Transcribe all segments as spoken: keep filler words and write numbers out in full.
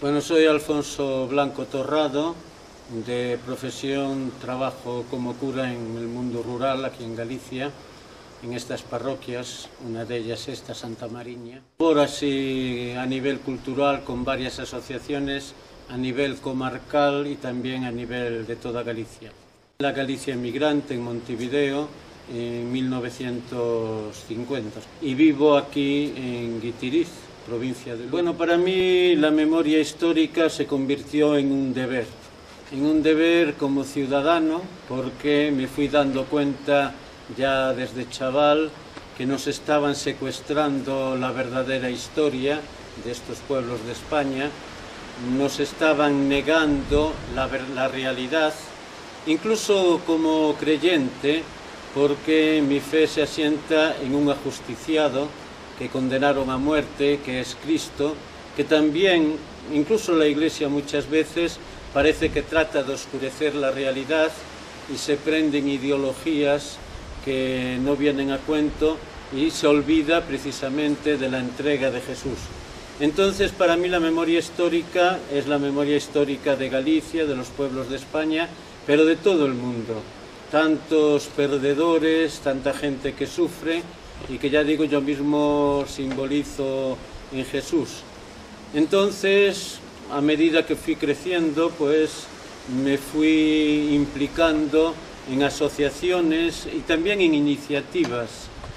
Bueno, soy Alfonso Blanco Torrado, de profesión trabajo como cura en el mundo rural aquí en Galicia, en estas parroquias, una de ellas esta, Santa Mariña. Por así a nivel cultural con varias asociaciones a nivel comarcal y también a nivel de toda Galicia. La Galicia emigrante en Montevideo en mil novecientos cincuenta y vivo aquí en Guitiriz, provincia de Lugo. Bueno, para mí la memoria histórica se convirtió en un deber, en un deber como ciudadano, porque me fui dando cuenta ya desde chaval que nos estaban secuestrando la verdadera historia de estos pueblos de España, nos estaban negando la, la realidad, incluso como creyente, porque mi fe se asienta en un ajusticiado que condenaron a muerte, que es Cristo, que también, incluso la Iglesia muchas veces, parece que trata de oscurecer la realidad y se prenden ideologías que no vienen a cuento y se olvida precisamente de la entrega de Jesús. Entonces, para mí la memoria histórica es la memoria histórica de Galicia, de los pueblos de España, pero de todo el mundo. Tantos perdedores, tanta gente que sufre y que ya digo yo mismo simbolizo en Jesús. Entonces, a medida que fui creciendo, pues me fui implicando en asociaciones y también en iniciativas.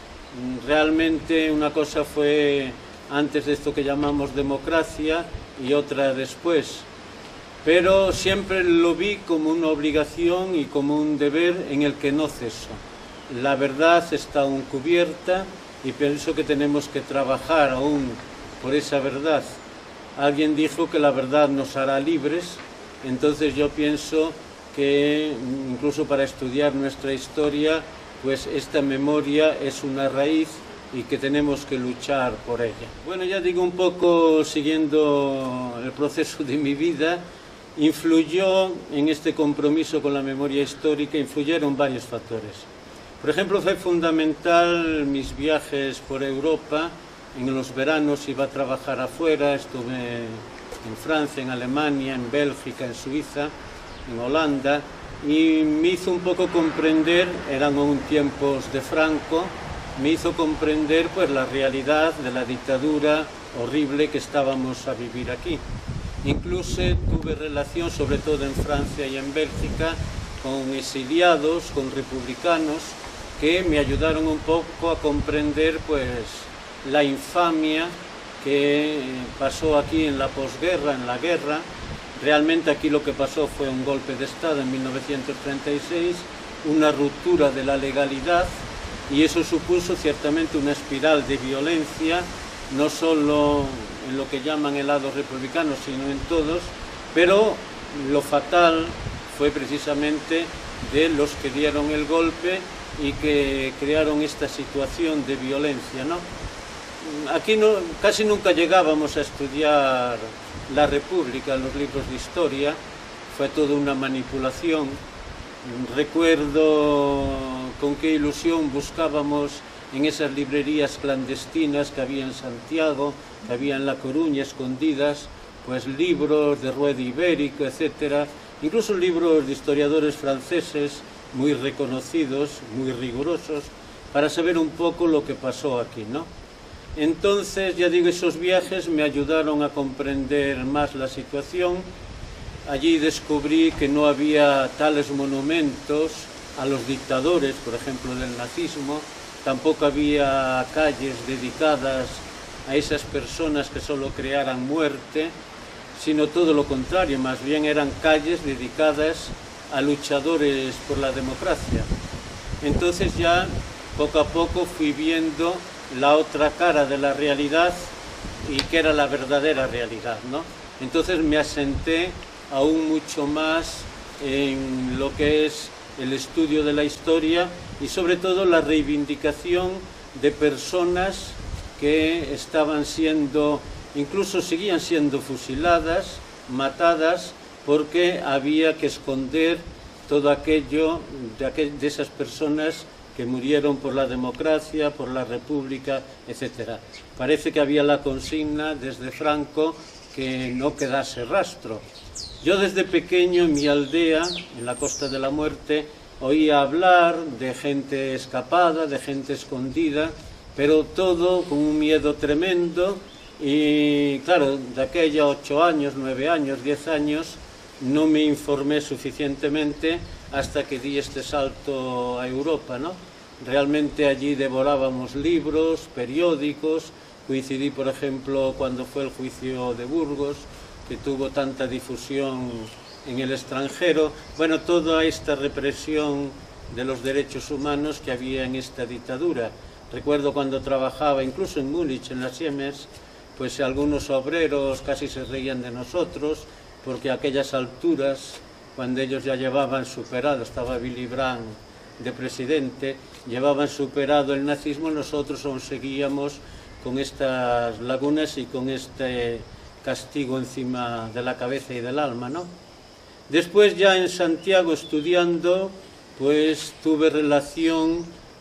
Realmente una cosa fue antes de esto que llamamos democracia y otra después, pero siempre lo vi como una obligación y como un deber en el que no ceso. La verdad está aún cubierta y pienso que tenemos que trabajar aún por esa verdad. Alguien dijo que la verdad nos hará libres, entonces yo pienso que incluso para estudiar nuestra historia, pues esta memoria es una raíz y que tenemos que luchar por ella. Bueno, ya digo un poco, siguiendo el proceso de mi vida, influyó en este compromiso con la memoria histórica, influyeron varios factores. Por ejemplo, fue fundamental mis viajes por Europa. En los veranos iba a trabajar afuera, estuve en Francia, en Alemania, en Bélgica, en Suiza, en Holanda, y me hizo un poco comprender, eran aún tiempos de Franco, me hizo comprender pues la realidad de la dictadura horrible que estábamos a vivir aquí. Incluso tuve relación, sobre todo en Francia y en Bélgica, con exiliados, con republicanos, que me ayudaron un poco a comprender pues la infamia que pasó aquí en la posguerra, en la guerra. Realmente aquí lo que pasó fue un golpe de Estado en mil novecientos treinta y seis, una ruptura de la legalidad, y eso supuso ciertamente una espiral de violencia, no solo en lo que llaman el lado republicano, sino en todos, pero lo fatal fue precisamente de los que dieron el golpe y que crearon esta situación de violencia, ¿no? Aquí no, casi nunca llegábamos a estudiar la República, los libros de historia, fue toda una manipulación. Recuerdo con qué ilusión buscábamos en esas librerías clandestinas que había en Santiago, que había en La Coruña, escondidas, pues libros de Rueda Ibérico, etcétera, incluso libros de historiadores franceses muy reconocidos, muy rigurosos, para saber un poco lo que pasó aquí, ¿no? Entonces, ya digo, esos viajes me ayudaron a comprender más la situación. Allí descubrí que no había tales monumentos a los dictadores, por ejemplo, del nazismo, tampoco había calles dedicadas a esas personas que solo crearan muerte, sino todo lo contrario, más bien eran calles dedicadas a luchadores por la democracia. Entonces ya poco a poco fui viendo la otra cara de la realidad y que era la verdadera realidad, ¿no? Entonces me asenté aún mucho más en lo que es el estudio de la historia y sobre todo la reivindicación de personas que estaban siendo, incluso seguían siendo fusiladas, matadas, porque había que esconder todo aquello de, aquel, de esas personas que murieron por la democracia, por la república, etcétera. Parece que había la consigna desde Franco que no quedase rastro. Yo desde pequeño en mi aldea, en la Costa de la Muerte, oía hablar de gente escapada, de gente escondida, pero todo con un miedo tremendo. Y claro, de aquella ocho años, nueve años, diez años, no me informé suficientemente hasta que di este salto a Europa, ¿no? Realmente allí devorábamos libros, periódicos, coincidí, por ejemplo, cuando fue el juicio de Burgos, que tuvo tanta difusión en el extranjero. Bueno, toda esta represión de los derechos humanos que había en esta dictadura. Recuerdo cuando trabajaba, incluso en Múnich, en las Siemens, pues algunos obreros casi se reían de nosotros, porque a aquellas alturas, cuando ellos ya llevaban superado, estaba Willy Brandt de presidente, llevaban superado el nazismo, nosotros aún seguíamos con estas lagunas y con este castigo encima de la cabeza y del alma, ¿no? Después, ya en Santiago estudiando, pues tuve relación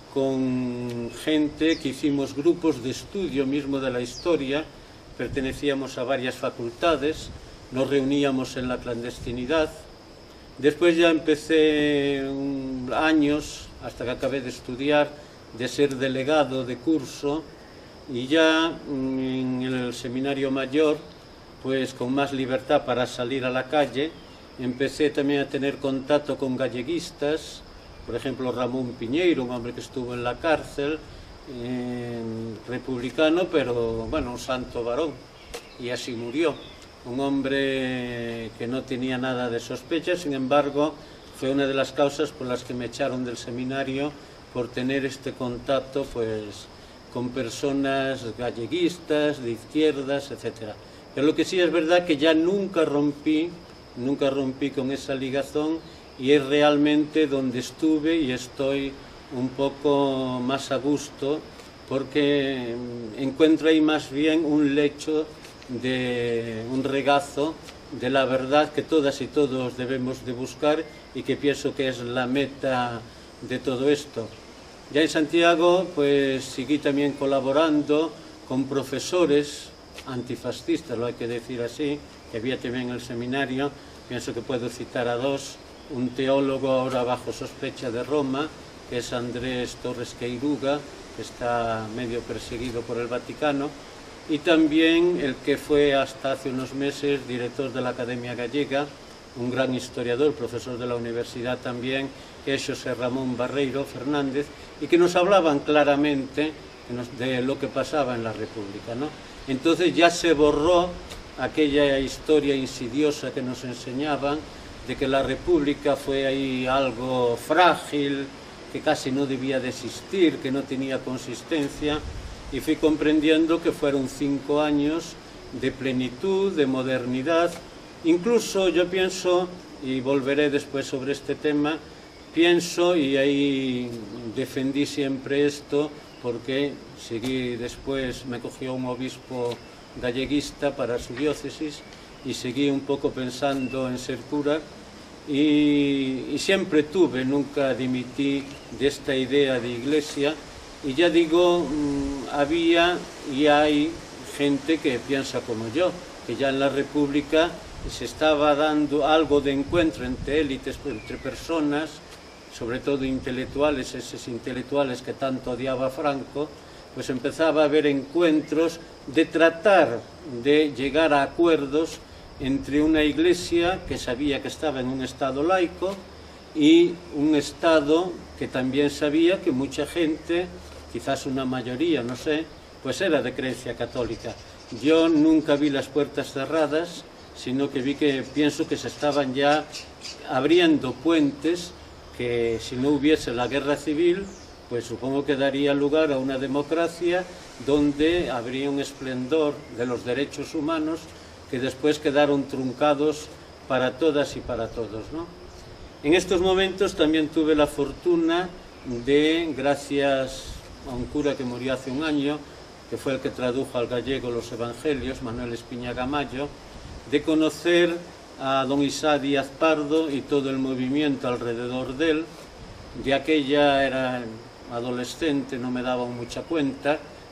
con gente que hicimos grupos de estudio mismo de la historia, pertenecíamos a varias facultades, nos reuníamos en la clandestinidad. Después ya empecé um, años, hasta que acabé de estudiar, de ser delegado de curso, y ya um, en el seminario mayor, pues con más libertad para salir a la calle, empecé también a tener contacto con galleguistas, por ejemplo Ramón Piñeiro, un hombre que estuvo en la cárcel, eh, republicano, pero bueno, un santo varón, y así murió. Un hombre que no tenía nada de sospecha, sin embargo, fue una de las causas por las que me echaron del seminario, por tener este contacto pues con personas galleguistas, de izquierdas, etcétera. Pero lo que sí es verdad que ya nunca rompí, nunca rompí con esa ligazón, y es realmente donde estuve y estoy un poco más a gusto, porque encuentro ahí más bien un lecho, de un regazo de la verdad que todas y todos debemos de buscar, y que pienso que es la meta de todo esto. Ya en Santiago pues seguí también colaborando con profesores antifascistas, lo hay que decir así, que había también en el seminario. Pienso que puedo citar a dos: un teólogo ahora bajo sospecha de Roma, que es Andrés Torres Queiruga, que está medio perseguido por el Vaticano, y también el que fue hasta hace unos meses director de la Academia Gallega, un gran historiador, profesor de la universidad también, que es José Ramón Barreiro Fernández, y que nos hablaban claramente de lo que pasaba en la República, ¿no? Entonces ya se borró aquella historia insidiosa que nos enseñaban de que la República fue ahí algo frágil, que casi no debía de existir, que no tenía consistencia, y fui comprendiendo que fueron cinco años de plenitud, de modernidad. Incluso yo pienso, y volveré después sobre este tema, pienso, y ahí defendí siempre esto, porque seguí después, me cogió un obispo galleguista para su diócesis, y seguí un poco pensando en ser cura, y, y siempre tuve, nunca dimití de esta idea de iglesia. Y ya digo, había y hay gente que piensa como yo, que ya en la República se estaba dando algo de encuentro entre élites, entre personas, sobre todo intelectuales, esos intelectuales que tanto odiaba Franco, pues empezaba a haber encuentros de tratar de llegar a acuerdos entre una iglesia que sabía que estaba en un estado laico y un estado que también sabía que mucha gente, quizás una mayoría, no sé, pues era de creencia católica. Yo nunca vi las puertas cerradas, sino que vi que pienso que se estaban ya abriendo puentes, que si no hubiese la guerra civil, pues supongo que daría lugar a una democracia donde habría un esplendor de los derechos humanos que después quedaron truncados para todas y para todos, ¿no? En estos momentos también tuve la fortuna de, gracias a un cura que murió hace un año, que fue el que tradujo al gallego los Evangelios, Manuel Espiñaga Mayo, de conocer a don Isá Díaz Pardo y todo el movimiento alrededor de él. De aquella era adolescente, no me daba mucha cuenta,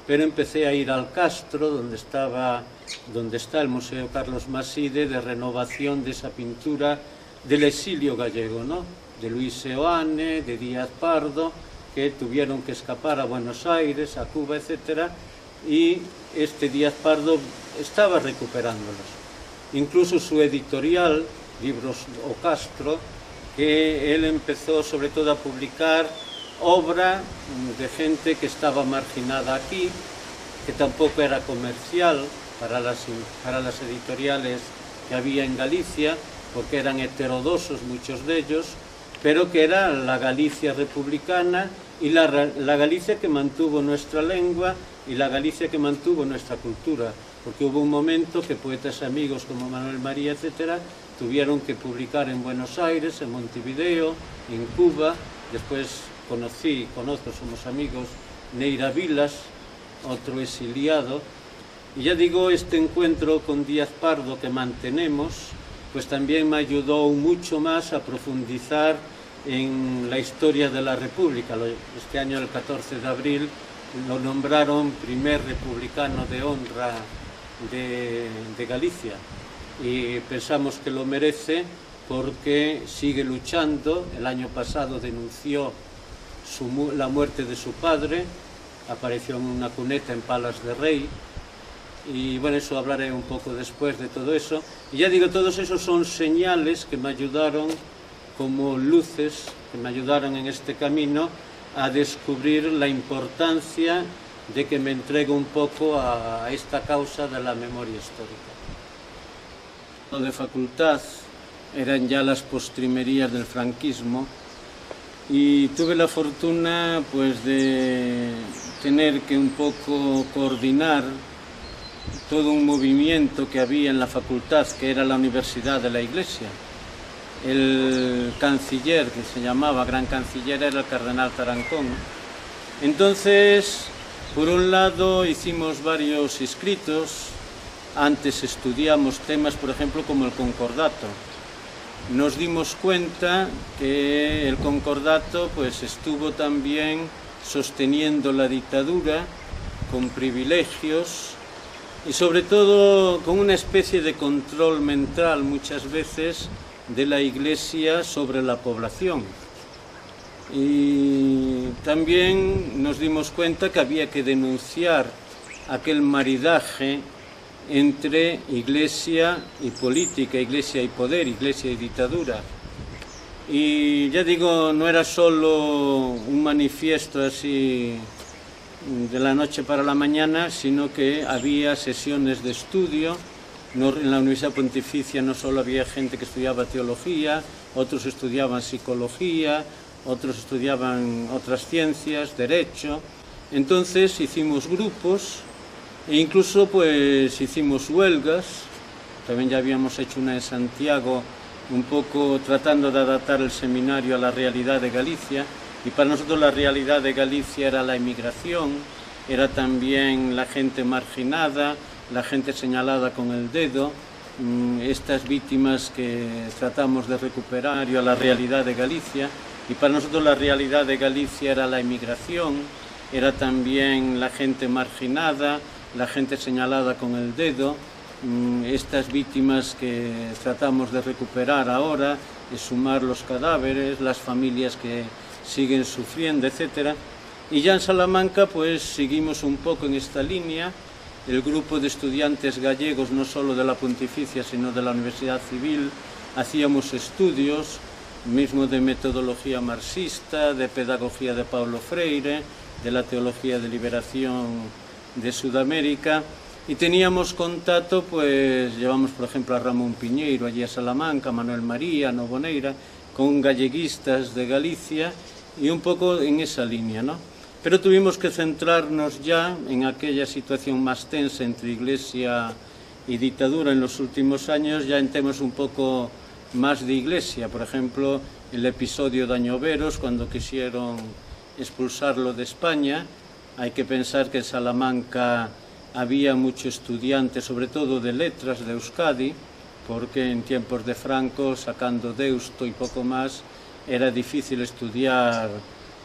pero empecé a ir al Castro, donde, estaba, donde está el Museo Carlos Maside, de renovación de esa pintura del exilio gallego, ¿no? De Luis Seoane, de Díaz Pardo, que tuvieron que escapar a Buenos Aires, a Cuba, etcétera, y este Díaz Pardo estaba recuperándolos. Incluso su editorial, Libros o Castro, que él empezó sobre todo a publicar obra de gente que estaba marginada aquí, que tampoco era comercial para las, para las editoriales que había en Galicia, porque eran heterodoxos muchos de ellos, pero que era la Galicia republicana y la, la Galicia que mantuvo nuestra lengua y la Galicia que mantuvo nuestra cultura, porque hubo un momento que poetas amigos como Manuel María, etcétera, tuvieron que publicar en Buenos Aires, en Montevideo, en Cuba. Después conocí, conozco, somos amigos, Neira Vilas, otro exiliado, y ya digo, este encuentro con Díaz Pardo que mantenemos, pues también me ayudó mucho más a profundizar en la historia de la República. Este año, el catorce de abril, lo nombraron primer republicano de honra de, de Galicia, y pensamos que lo merece porque sigue luchando. El año pasado denunció su, la muerte de su padre, apareció en una cuneta en Palas de Rey, y bueno, eso hablaré un poco después de todo eso. Y ya digo, todos esos son señales que me ayudaron, como luces, que me ayudaron en este camino a descubrir la importancia de que me entregue un poco a esta causa de la memoria histórica. De facultad eran ya las postrimerías del franquismo, y tuve la fortuna pues de tener que un poco coordinar todo un movimiento que había en la facultad, que era la Universidad de la Iglesia. El canciller, que se llamaba gran canciller, era el cardenal Tarancón. Entonces, por un lado, hicimos varios escritos. Antes estudiamos temas, por ejemplo, como el concordato. Nos dimos cuenta que el concordato pues, estuvo también sosteniendo la dictadura con privilegios y sobre todo con una especie de control mental muchas veces de la Iglesia sobre la población. Y también nos dimos cuenta que había que denunciar aquel maridaje entre Iglesia y política, Iglesia y poder, Iglesia y dictadura. Y ya digo, no era solo un manifiesto así de la noche para la mañana, sino que había sesiones de estudio. No, en la Universidad Pontificia no solo había gente que estudiaba teología, otros estudiaban psicología, otros estudiaban otras ciencias, derecho. Entonces hicimos grupos e incluso pues hicimos huelgas. También ya habíamos hecho una en Santiago, un poco tratando de adaptar el seminario a la realidad de Galicia, y para nosotros la realidad de Galicia era la emigración, era también la gente marginada, la gente señalada con el dedo, estas víctimas que tratamos de recuperar a la realidad de Galicia. Y para nosotros la realidad de Galicia era la emigración, era también la gente marginada, la gente señalada con el dedo, estas víctimas que tratamos de recuperar ahora, de sumar los cadáveres, las familias que siguen sufriendo, etcétera. Y ya en Salamanca pues seguimos un poco en esta línea. El grupo de estudiantes gallegos, no solo de la Pontificia, sino de la Universidad Civil, hacíamos estudios, mismo de metodología marxista, de pedagogía de Paulo Freire, de la teología de liberación de Sudamérica, y teníamos contacto, pues llevamos por ejemplo a Ramón Piñeiro allí a Salamanca, Manuel María, Novoneira, con galleguistas de Galicia, y un poco en esa línea, ¿no? Pero tuvimos que centrarnos ya en aquella situación más tensa entre Iglesia y dictadura en los últimos años, ya en temas un poco más de Iglesia. Por ejemplo, el episodio de Añoveros, cuando quisieron expulsarlo de España. Hay que pensar que en Salamanca había muchos estudiantes, sobre todo de letras de Euskadi, porque en tiempos de Franco, sacando Deusto y poco más, era difícil estudiar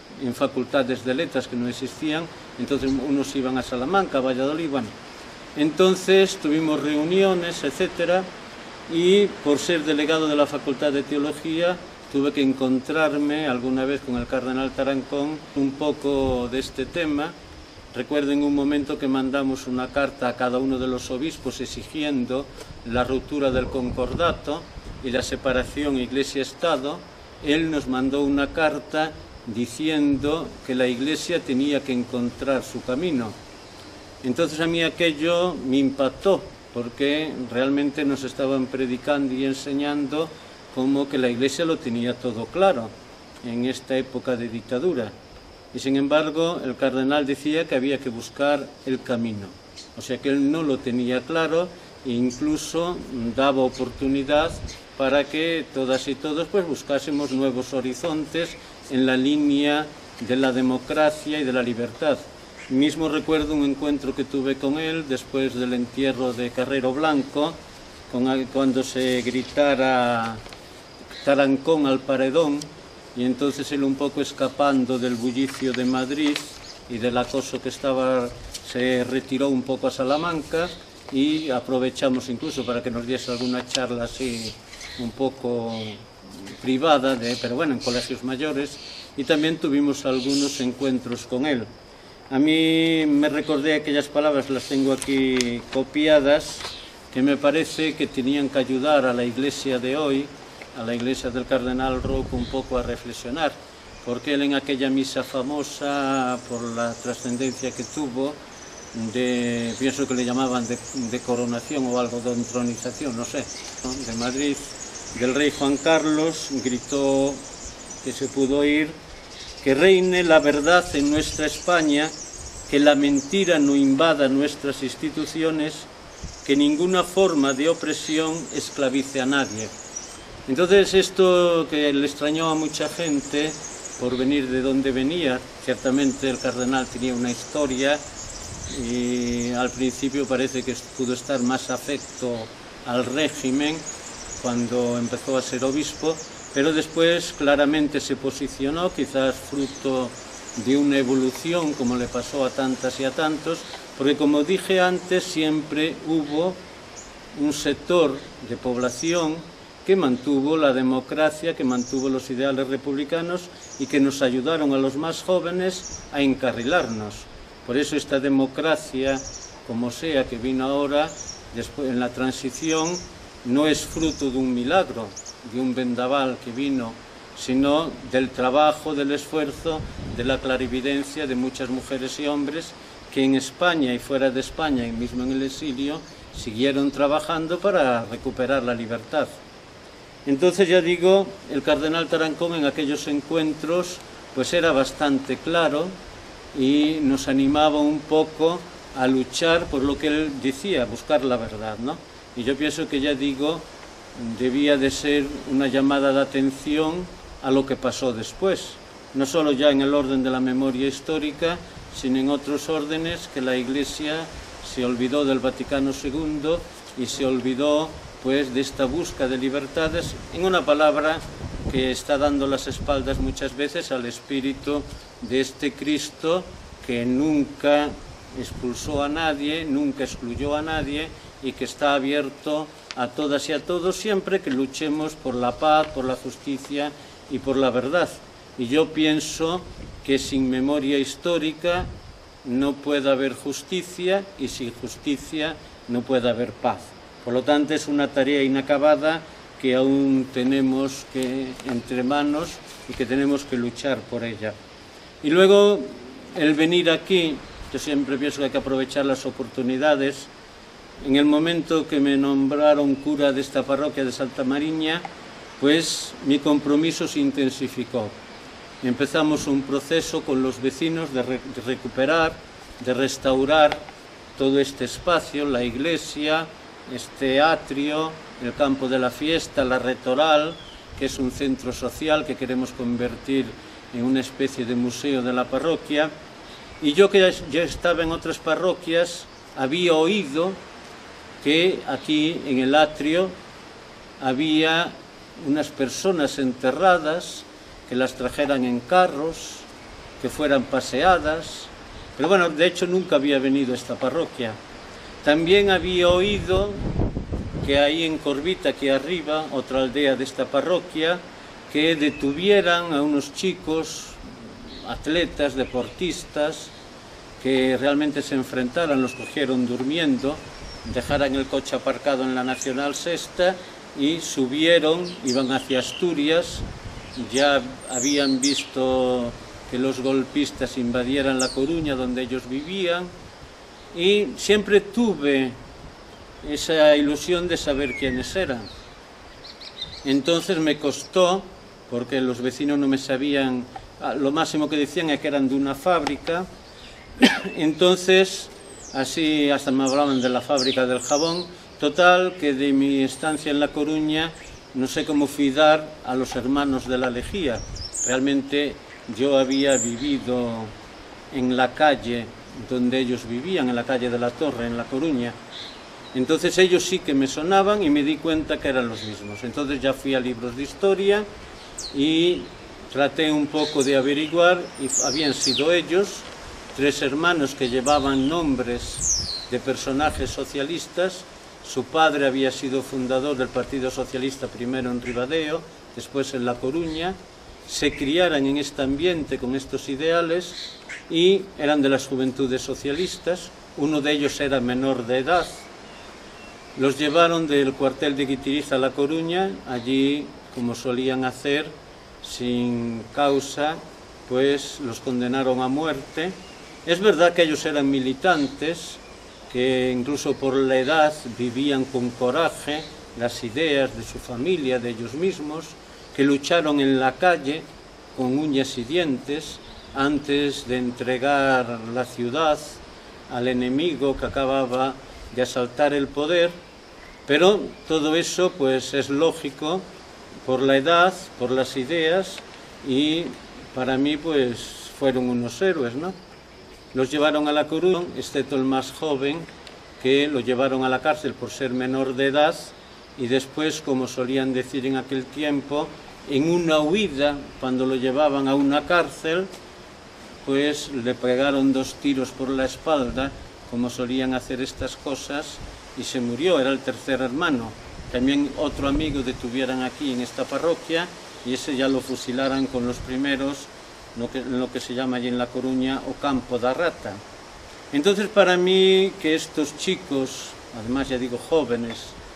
en facultades de letras que no existían, entonces unos iban a Salamanca, a Valladolid, bueno. Entonces tuvimos reuniones, etcétera, y por ser delegado de la Facultad de Teología tuve que encontrarme alguna vez con el cardenal Tarancón un poco de este tema. Recuerdo en un momento que mandamos una carta a cada uno de los obispos exigiendo la ruptura del concordato y la separación Iglesia-Estado. Él nos mandó una carta diciendo que la Iglesia tenía que encontrar su camino. Entonces a mí aquello me impactó, porque realmente nos estaban predicando y enseñando como que la Iglesia lo tenía todo claro en esta época de dictadura. Y sin embargo el cardenal decía que había que buscar el camino, o sea que él no lo tenía claro e incluso daba oportunidad para que todas y todos pues buscásemos nuevos horizontes en la línea de la democracia y de la libertad. Mismo recuerdo un encuentro que tuve con él después del entierro de Carrero Blanco, con, cuando se gritara Tarancón al paredón, y entonces él, un poco escapando del bullicio de Madrid y del acoso que estaba, se retiró un poco a Salamanca, y aprovechamos incluso para que nos diese alguna charla así un poco privada, de, pero bueno, en colegios mayores, y también tuvimos algunos encuentros con él. A mí me recordé aquellas palabras, las tengo aquí copiadas, que me parece que tenían que ayudar a la Iglesia de hoy, a la Iglesia del Cardenal Roca, un poco a reflexionar, porque él en aquella misa famosa, por la trascendencia que tuvo, de, pienso que le llamaban de, de coronación o algo, de entronización, no sé, ¿no?, de Madrid, del rey Juan Carlos, gritó, que se pudo oír: que reine la verdad en nuestra España, que la mentira no invada nuestras instituciones, que ninguna forma de opresión esclavice a nadie. Entonces esto, que le extrañó a mucha gente por venir de donde venía, ciertamente el cardenal tenía una historia y al principio parece que pudo estar más afecto al régimen cuando empezó a ser obispo, pero después claramente se posicionó, quizás fruto de una evolución, como le pasó a tantas y a tantos, porque como dije antes, siempre hubo un sector de población que mantuvo la democracia, que mantuvo los ideales republicanos y que nos ayudaron a los más jóvenes a encarrilarnos. Por eso esta democracia, como sea, que vino ahora, después en la transición, no es fruto de un milagro, de un vendaval que vino, sino del trabajo, del esfuerzo, de la clarividencia de muchas mujeres y hombres que en España y fuera de España, y mismo en el exilio, siguieron trabajando para recuperar la libertad. Entonces, ya digo, el cardenal Tarancón en aquellos encuentros pues era bastante claro y nos animaba un poco a luchar por lo que él decía, buscar la verdad, ¿no? Y yo pienso que, ya digo, debía de ser una llamada de atención a lo que pasó después, no solo ya en el orden de la memoria histórica, sino en otros órdenes, que la Iglesia se olvidó del Vaticano segundo y se olvidó pues de esta búsqueda de libertades, en una palabra, que está dando las espaldas muchas veces al espíritu de este Cristo que nunca expulsó a nadie, nunca excluyó a nadie y que está abierto a todas y a todos siempre que luchemos por la paz, por la justicia y por la verdad. Y yo pienso que sin memoria histórica no puede haber justicia y sin justicia no puede haber paz. Por lo tanto, es una tarea inacabada que aún tenemos que entre manos y que tenemos que luchar por ella. Y luego, el venir aquí, yo siempre pienso que hay que aprovechar las oportunidades. En el momento que me nombraron cura de esta parroquia de Santa Mariña, pues mi compromiso se intensificó. Empezamos un proceso con los vecinos de, re de recuperar, de restaurar todo este espacio, la iglesia, este atrio, el campo de la fiesta, la retoral, que es un centro social que queremos convertir en una especie de museo de la parroquia. Y yo, que ya estaba en otras parroquias, había oído que aquí en el atrio había unas personas enterradas, que las trajeran en carros, que fueran paseadas, pero bueno, de hecho nunca había venido a esta parroquia. También había oído que ahí en Corbita, aquí arriba, otra aldea de esta parroquia, que detuvieran a unos chicos, atletas, deportistas, que realmente se enfrentaran, los cogieron durmiendo, dejaran el coche aparcado en la Nacional Sexta y subieron, iban hacia Asturias, ya habían visto que los golpistas invadieran La Coruña, donde ellos vivían, y siempre tuve esa ilusión de saber quiénes eran. Entonces me costó, porque los vecinos no me sabían, lo máximo que decían es que eran de una fábrica. Entonces, así hasta me hablaban de la fábrica del jabón. Total, que de mi estancia en La Coruña, no sé cómo fui dar a los hermanos de la Lejía. Realmente yo había vivido en la calle donde ellos vivían, en la calle de la Torre, en La Coruña. Entonces ellos sí que me sonaban y me di cuenta que eran los mismos. Entonces ya fui a libros de historia y traté un poco de averiguar, y habían sido ellos, tres hermanos que llevaban nombres de personajes socialistas. Su padre había sido fundador del Partido Socialista, primero en Ribadeo, después en La Coruña. Se criaran en este ambiente con estos ideales y eran de las Juventudes Socialistas. Uno de ellos era menor de edad. Los llevaron del cuartel de Guitiriz a La Coruña. Allí, como solían hacer, sin causa, pues los condenaron a muerte. Es verdad que ellos eran militantes, que incluso por la edad vivían con coraje las ideas de su familia, de ellos mismos, que lucharon en la calle con uñas y dientes antes de entregar la ciudad al enemigo que acababa de asaltar el poder. Pero todo eso pues es lógico por la edad, por las ideas, y para mí pues fueron unos héroes, ¿no? Los llevaron a La Coruña, excepto el más joven, que lo llevaron a la cárcel por ser menor de edad, y después, como solían decir en aquel tiempo, en una huida, cuando lo llevaban a una cárcel, pues le pegaron dos tiros por la espalda, como solían hacer estas cosas, y se murió. Era el tercer hermano. También otro amigo detuvieran aquí en esta parroquia, y ese ya lo fusilaran con los primeros, lo que, lo que se llama allí en La Coruña o Campo da Rata. Entonces, para mí, que estos chicos, además ya digo jóvenes,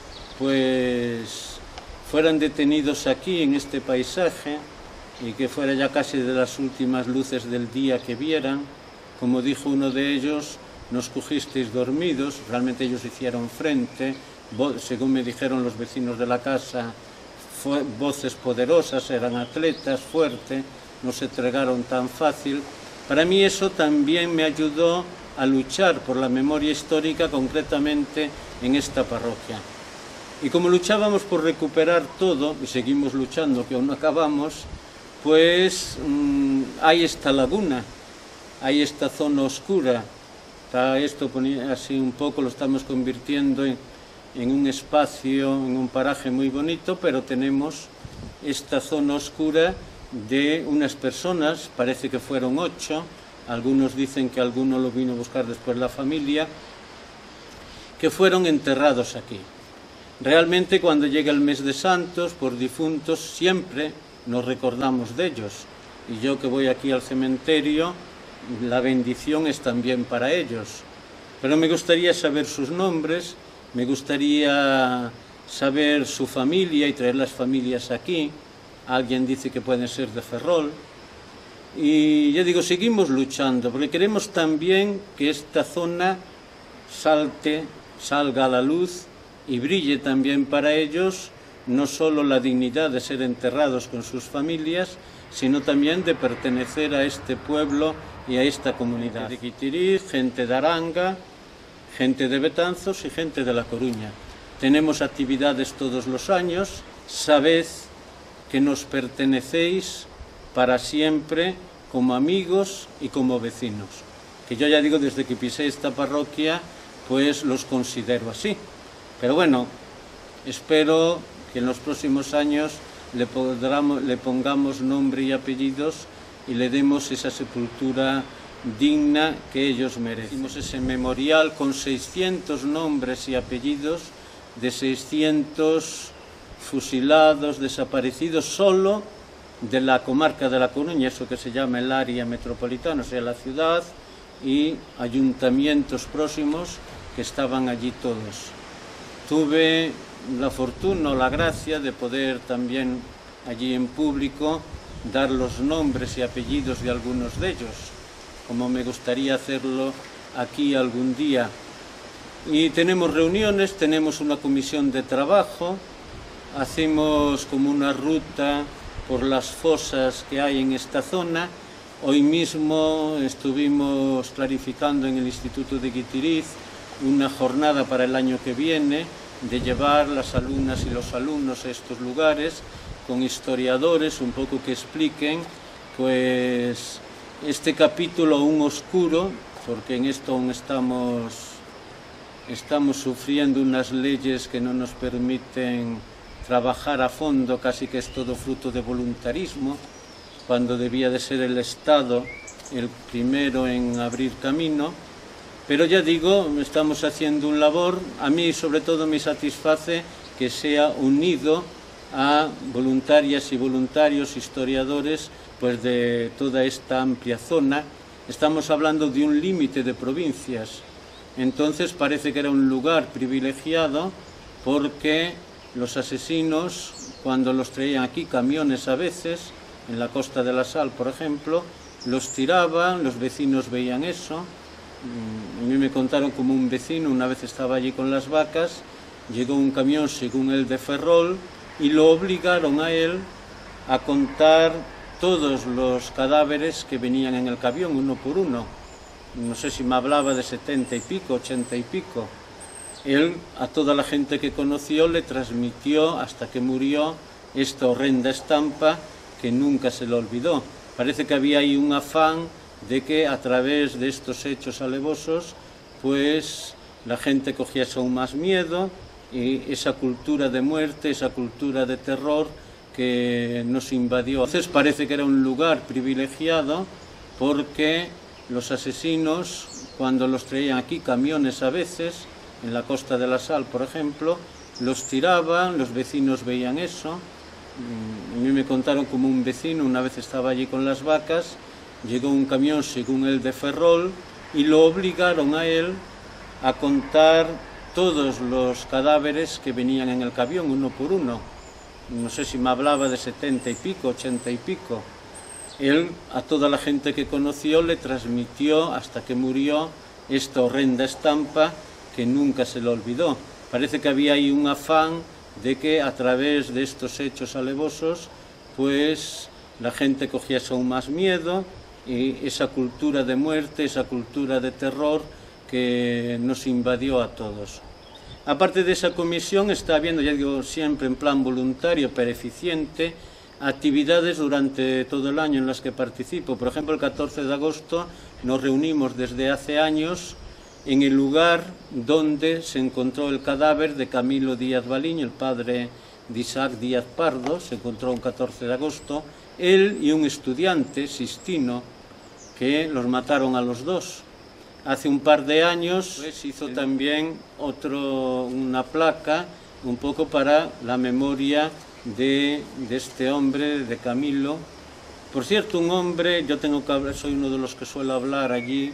pues fueran detenidos aquí en este paisaje, y que fuera ya casi de las últimas luces del día que vieran, como dijo uno de ellos, nos cogisteis dormidos. Realmente ellos hicieron frente, según me dijeron los vecinos de la casa, fue, voces poderosas, eran atletas, fuertes, no se entregaron tan fácil. Para mí eso también me ayudó a luchar por la memoria histórica, concretamente en esta parroquia. Y como luchábamos por recuperar todo, y seguimos luchando, que aún no acabamos, pues mmm, hay esta laguna, hay esta zona oscura. Está esto así un poco, lo estamos convirtiendo en, en un espacio, en un paraje muy bonito, pero tenemos esta zona oscura de unas personas, parece que fueron ocho, algunos dicen que alguno lo vino a buscar después la familia, que fueron enterrados aquí. Realmente cuando llega el mes de Santos, por difuntos, siempre nos recordamos de ellos. Y yo que voy aquí al cementerio, la bendición es también para ellos. Pero me gustaría saber sus nombres, me gustaría saber su familia y traer las familias aquí. Alguien dice que pueden ser de Ferrol. Y yo digo, seguimos luchando, porque queremos también que esta zona salte, salga a la luz y brille también para ellos, no solo la dignidad de ser enterrados con sus familias, sino también de pertenecer a este pueblo y a esta comunidad. De Guitiriz, gente de Aranga, gente de Betanzos y gente de La Coruña. Tenemos actividades todos los años. Sabed que nos pertenecéis para siempre como amigos y como vecinos. Que yo ya digo, desde que pisé esta parroquia, pues los considero así. Pero bueno, espero que en los próximos años le, podamos, le pongamos nombre y apellidos y le demos esa sepultura digna que ellos merecen. Hicimos ese memorial con seiscientos nombres y apellidos de seiscientos fusilados, desaparecidos solo de la comarca de La Coruña, eso que se llama el área metropolitana, o sea, la ciudad y ayuntamientos próximos que estaban allí todos. Tuve la fortuna o la gracia de poder también allí en público dar los nombres y apellidos de algunos de ellos, como me gustaría hacerlo aquí algún día. Y tenemos reuniones, tenemos una comisión de trabajo, hacemos como una ruta por las fosas que hay en esta zona. Hoy mismo estuvimos clarificando en el Instituto de Guitiriz una jornada para el año que viene de llevar las alumnas y los alumnos a estos lugares con historiadores un poco que expliquen pues este capítulo aún oscuro, porque en esto aún estamos, estamos sufriendo unas leyes que no nos permiten trabajar a fondo, casi que es todo fruto de voluntarismo, cuando debía de ser el Estado el primero en abrir camino. Pero ya digo, estamos haciendo un labor, a mí sobre todo me satisface que sea unido a voluntarias y voluntarios, historiadores, pues de toda esta amplia zona. Estamos hablando de un límite de provincias, entonces parece que era un lugar privilegiado porque los asesinos, cuando los traían aquí, camiones a veces, en la Costa de la Sal, por ejemplo, los tiraban, los vecinos veían eso. A mí me contaron como un vecino, una vez estaba allí con las vacas, llegó un camión según él de Ferrol y lo obligaron a él a contar todos los cadáveres que venían en el camión, uno por uno. No sé si me hablaba de setenta y pico, ochenta y pico. Él a toda la gente que conoció le transmitió hasta que murió esta horrenda estampa que nunca se le olvidó. Parece que había ahí un afán de que a través de estos hechos alevosos pues la gente cogiese aún más miedo y esa cultura de muerte, esa cultura de terror que nos invadió. Entonces parece que era un lugar privilegiado porque los asesinos, cuando los traían aquí, camiones a veces, en la Costa de la Sal, por ejemplo, los tiraban, los vecinos veían eso. A mí me contaron como un vecino, una vez estaba allí con las vacas, llegó un camión según él de Ferrol y lo obligaron a él a contar todos los cadáveres que venían en el camión, uno por uno. No sé si me hablaba de setenta y pico, ochenta y pico. Él a toda la gente que conoció le transmitió hasta que murió esta horrenda estampa que nunca se le olvidó. Parece que había ahí un afán de que a través de estos hechos alevosos pues la gente cogiese aún más miedo y esa cultura de muerte, esa cultura de terror que nos invadió a todos. Aparte de esa comisión está habiendo, ya digo, siempre en plan voluntario pero eficiente, actividades durante todo el año en las que participo. Por ejemplo, el catorce de agosto nos reunimos desde hace años en el lugar donde se encontró el cadáver de Camilo Díaz Baliño, el padre de Isaac Díaz Pardo. Se encontró un catorce de agosto, él y un estudiante, Sistino, que los mataron a los dos. Hace un par de años pues, hizo también otro, una placa un poco para la memoria de, de este hombre, de Camilo. Por cierto, un hombre, yo tengo que hablar, soy uno de los que suelo hablar allí,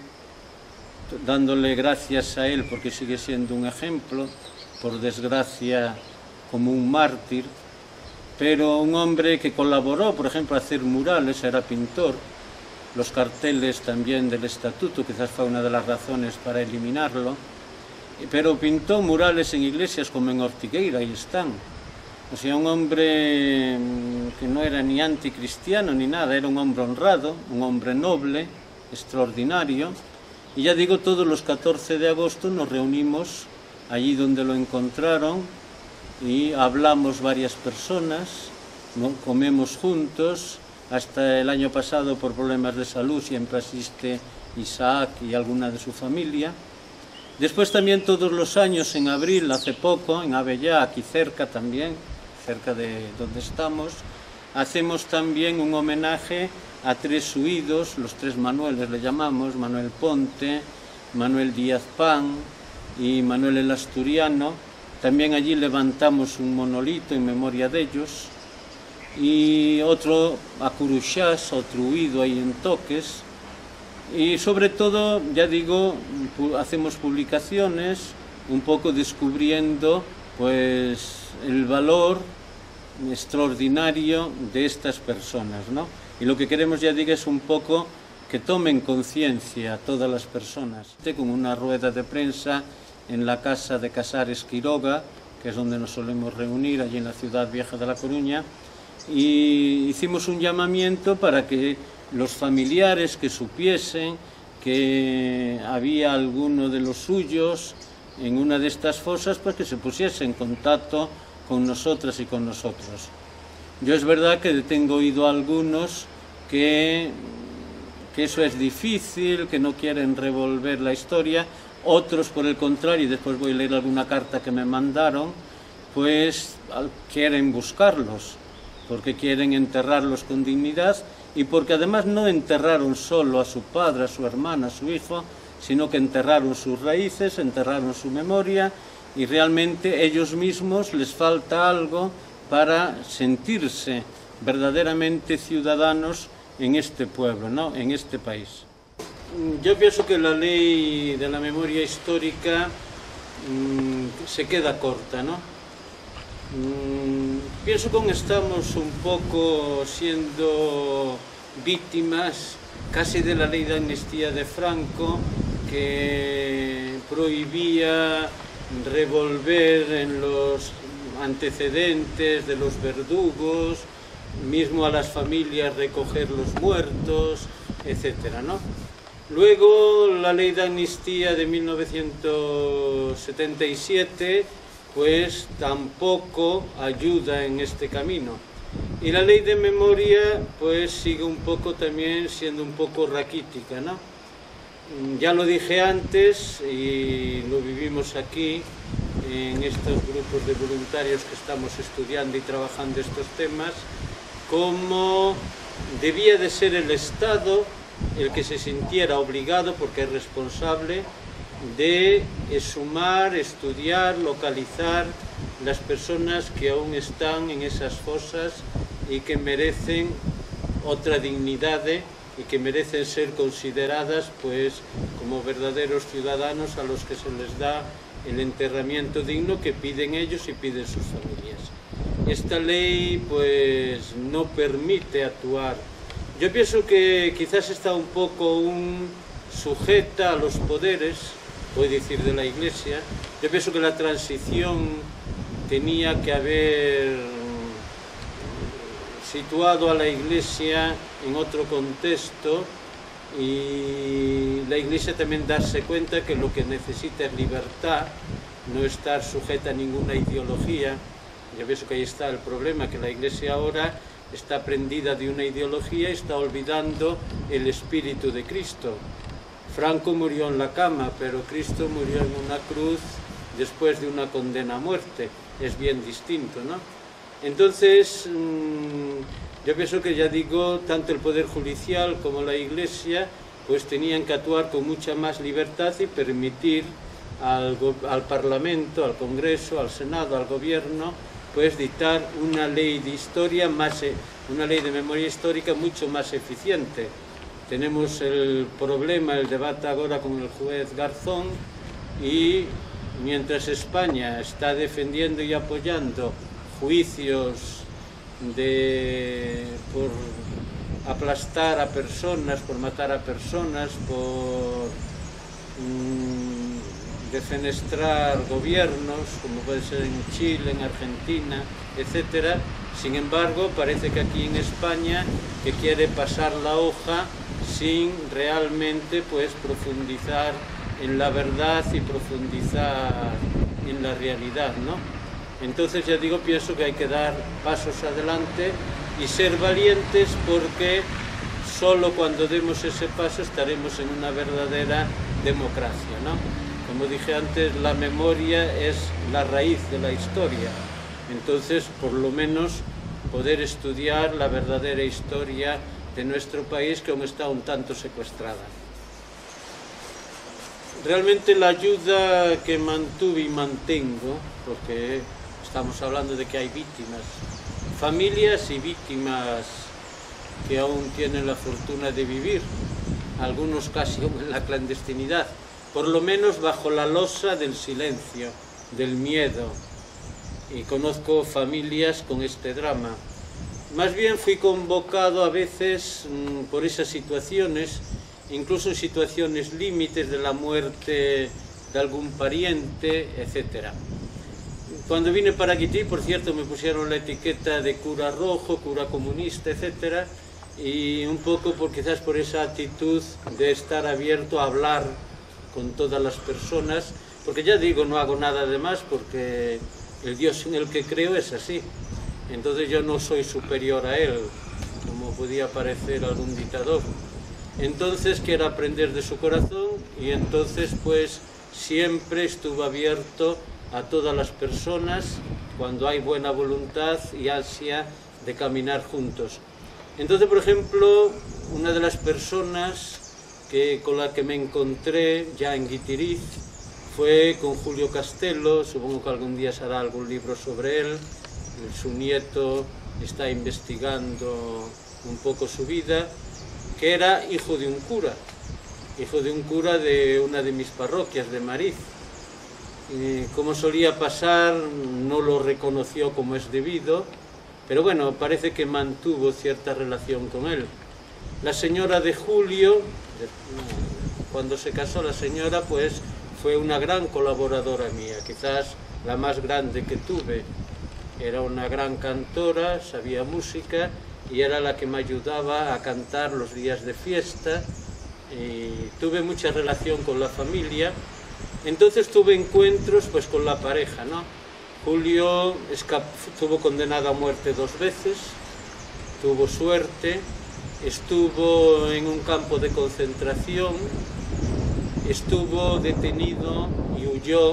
dándole gracias a él porque sigue siendo un ejemplo, por desgracia como un mártir, pero un hombre que colaboró, por ejemplo, a hacer murales, era pintor, los carteles también del estatuto, quizás fue una de las razones para eliminarlo, pero pintó murales en iglesias como en Ortigueira, ahí están. O sea, un hombre que no era ni anticristiano ni nada, era un hombre honrado, un hombre noble, extraordinario. Y ya digo, todos los catorce de agosto nos reunimos allí donde lo encontraron y hablamos varias personas, ¿no? Comemos juntos. Hasta el año pasado, por problemas de salud, siempre asiste Isaac y alguna de su familia. Después también todos los años, en abril, hace poco, en Avellá, aquí cerca también, cerca de donde estamos, hacemos también un homenaje a tres huidos, los tres Manueles le llamamos, Manuel Ponte, Manuel Díaz Pan y Manuel el Asturiano. También allí levantamos un monolito en memoria de ellos, y otro a Curuxás, otro huido ahí en Toques, y sobre todo, ya digo, hacemos publicaciones un poco descubriendo pues el valor extraordinario de estas personas, ¿no? Y lo que queremos, ya digo, es un poco que tomen conciencia todas las personas. Con una rueda de prensa en la casa de Casares Quiroga, que es donde nos solemos reunir, allí en la ciudad vieja de La Coruña, y hicimos un llamamiento para que los familiares que supiesen que había alguno de los suyos en una de estas fosas, pues que se pusiese en contacto con nosotras y con nosotros. Yo es verdad que tengo oído a algunos que, que eso es difícil, que no quieren revolver la historia, otros por el contrario, y después voy a leer alguna carta que me mandaron, pues quieren buscarlos, porque quieren enterrarlos con dignidad y porque además no enterraron solo a su padre, a su hermana, a su hijo, sino que enterraron sus raíces, enterraron su memoria, y realmente ellos mismos les falta algo para sentirse verdaderamente ciudadanos en este pueblo, ¿no? En este país. Yo pienso que la ley de la memoria histórica mmm, se queda corta, ¿no? Mm, pienso que estamos un poco siendo víctimas casi de la ley de amnistía de Franco, que prohibía revolver en los antecedentes de los verdugos, mismo a las familias recoger los muertos, etcétera, ¿no? Luego la ley de amnistía de mil novecientos setenta y siete pues tampoco ayuda en este camino. Y la ley de memoria pues sigue un poco también siendo un poco raquítica, ¿no? Ya lo dije antes y lo vivimos aquí en estos grupos de voluntarios que estamos estudiando y trabajando estos temas, cómo debía de ser el Estado el que se sintiera obligado, porque es responsable, de exhumar, estudiar, localizar las personas que aún están en esas fosas y que merecen otra dignidad y que merecen ser consideradas pues como verdaderos ciudadanos a los que se les da el enterramiento digno que piden ellos y piden sus familias. Esta ley pues no permite actuar. Yo pienso que quizás está un poco un, sujeta a los poderes, voy a decir, de la Iglesia. Yo pienso que la transición tenía que haber situado a la Iglesia en otro contexto y la Iglesia también darse cuenta que lo que necesita es libertad, no estar sujeta a ninguna ideología. Yo pienso que ahí está el problema, que la Iglesia ahora está prendida de una ideología y está olvidando el espíritu de Cristo. Franco murió en la cama, pero Cristo murió en una cruz después de una condena a muerte. Es bien distinto, ¿no? Entonces, mmm, yo pienso que, ya digo, tanto el Poder Judicial como la Iglesia pues tenían que actuar con mucha más libertad y permitir al, al Parlamento, al Congreso, al Senado, al Gobierno, pues dictar una ley de historia, más, una ley de memoria histórica mucho más eficiente. Tenemos el problema, el debate ahora con el juez Garzón, y mientras España está defendiendo y apoyando juicios de, por aplastar a personas, por matar a personas, por mmm, defenestrar gobiernos, como puede ser en Chile, en Argentina, etcétera. Sin embargo, parece que aquí en España que quiere pasar la hoja sin realmente pues profundizar en la verdad y profundizar en la realidad, ¿no? Entonces, ya digo, pienso que hay que dar pasos adelante y ser valientes, porque solo cuando demos ese paso estaremos en una verdadera democracia, ¿no? Como dije antes, la memoria es la raíz de la historia. Entonces, por lo menos, poder estudiar la verdadera historia de nuestro país que aún está un tanto secuestrada. Realmente la ayuda que mantuve y mantengo, porque estamos hablando de que hay víctimas, familias y víctimas que aún tienen la fortuna de vivir, algunos casi aún en la clandestinidad, por lo menos bajo la losa del silencio, del miedo, y conozco familias con este drama. Más bien fui convocado a veces mmm, por esas situaciones, incluso en situaciones límites de la muerte de algún pariente, etcétera. Cuando vine para aquí, por cierto, me pusieron la etiqueta de cura rojo, cura comunista, etcétera, y un poco por, quizás por esa actitud de estar abierto a hablar con todas las personas, porque ya digo, no hago nada de más, porque el Dios en el que creo es así. Entonces yo no soy superior a Él, como podía parecer algún dictador. Entonces quiero aprender de su corazón y entonces pues siempre estuve abierto a todas las personas cuando hay buena voluntad y ansia de caminar juntos. Entonces, por ejemplo, una de las personas que, con la que me encontré ya en Guitiriz fue con Julio Castelo. Supongo que algún día se hará algún libro sobre él. Su nieto está investigando un poco su vida, que era hijo de un cura, hijo de un cura de una de mis parroquias, de Mariz. Y como solía pasar, no lo reconoció como es debido, pero bueno, parece que mantuvo cierta relación con él. La señora de Julio, cuando se casó la señora, pues fue una gran colaboradora mía, quizás la más grande que tuve. Era una gran cantora, sabía música y era la que me ayudaba a cantar los días de fiesta. Y tuve mucha relación con la familia. Entonces tuve encuentros pues con la pareja, ¿no? Julio estuvo condenado a muerte dos veces, tuvo suerte, estuvo en un campo de concentración, estuvo detenido y huyó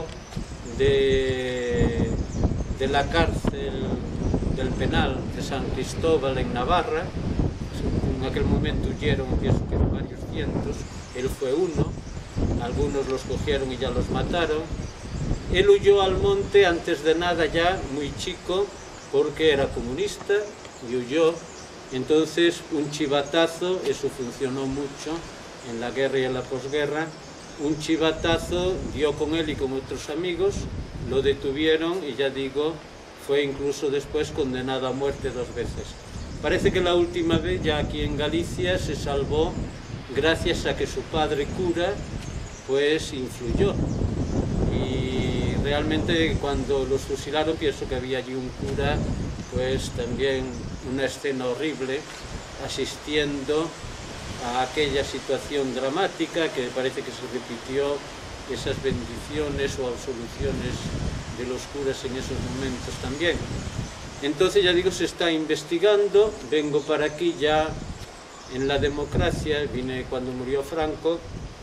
de, de la cárcel del penal de San Cristóbal en Navarra. En aquel momento huyeron, pienso que varios cientos, él fue uno, algunos los cogieron y ya los mataron. Él huyó al monte antes de nada, ya muy chico, porque era comunista y huyó. Entonces un chivatazo, eso funcionó mucho en la guerra y en la posguerra, un chivatazo dio con él y con otros amigos, lo detuvieron y ya digo, fue incluso después condenado a muerte dos veces. Parece que la última vez, ya aquí en Galicia, se salvó gracias a que su padre cura pues influyó. Y realmente cuando los fusilaron, pienso que había allí un cura, pues también una escena horrible, asistiendo a aquella situación dramática que parece que se repitió, esas bendiciones o absoluciones de los curas en esos momentos también. Entonces ya digo, se está investigando, vengo para aquí ya en la democracia, vine cuando murió Franco,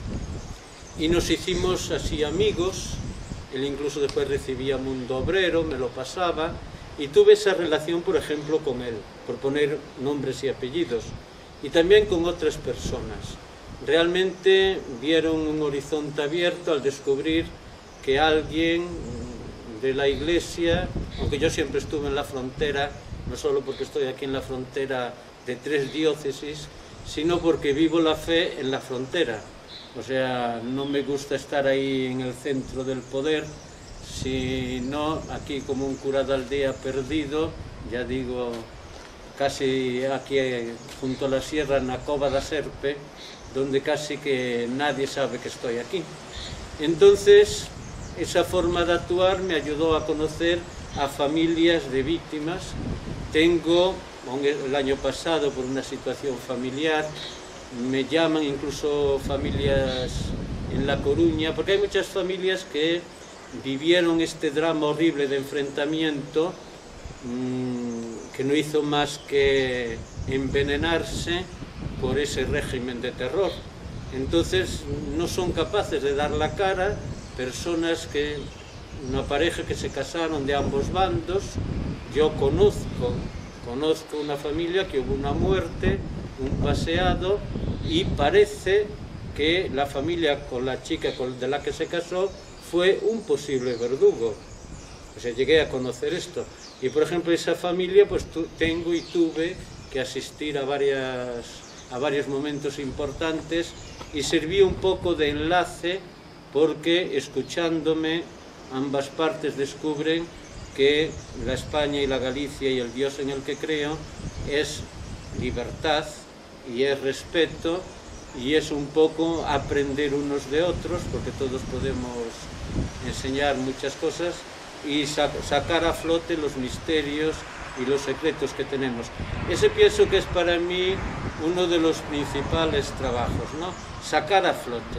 y nos hicimos así amigos. Él incluso después recibía Mundo Obrero, me lo pasaba, y tuve esa relación, por ejemplo, con él, por poner nombres y apellidos, y también con otras personas. Realmente vieron un horizonte abierto al descubrir que alguien de la Iglesia, aunque yo siempre estuve en la frontera, no solo porque estoy aquí en la frontera de tres diócesis, sino porque vivo la fe en la frontera. O sea, no me gusta estar ahí en el centro del poder, sino aquí como un cura de aldea perdido, ya digo, casi aquí junto a la sierra, en la Cova da Serpe, donde casi que nadie sabe que estoy aquí. Entonces, esa forma de actuar me ayudó a conocer a familias de víctimas. Tengo, el año pasado, por una situación familiar, me llaman incluso familias en La Coruña, porque hay muchas familias que vivieron este drama horrible de enfrentamiento, mmm, que no hizo más que envenenarse por ese régimen de terror. Entonces no son capaces de dar la cara, personas que, una pareja que se casaron de ambos bandos. Yo conozco, conozco una familia que hubo una muerte, un paseado y parece que la familia con la chica de la que se casó fue un posible verdugo. O sea, llegué a conocer esto. Y por ejemplo, esa familia, pues tu, tengo y tuve que asistir a, varias, a varios momentos importantes y serví un poco de enlace porque escuchándome ambas partes descubren que la España y la Galicia y el Dios en el que creo es libertad y es respeto y es un poco aprender unos de otros, porque todos podemos enseñar muchas cosas y sacar a flote los misterios y los secretos que tenemos. Ese pienso que es para mí uno de los principales trabajos, ¿no? Sacar a flote,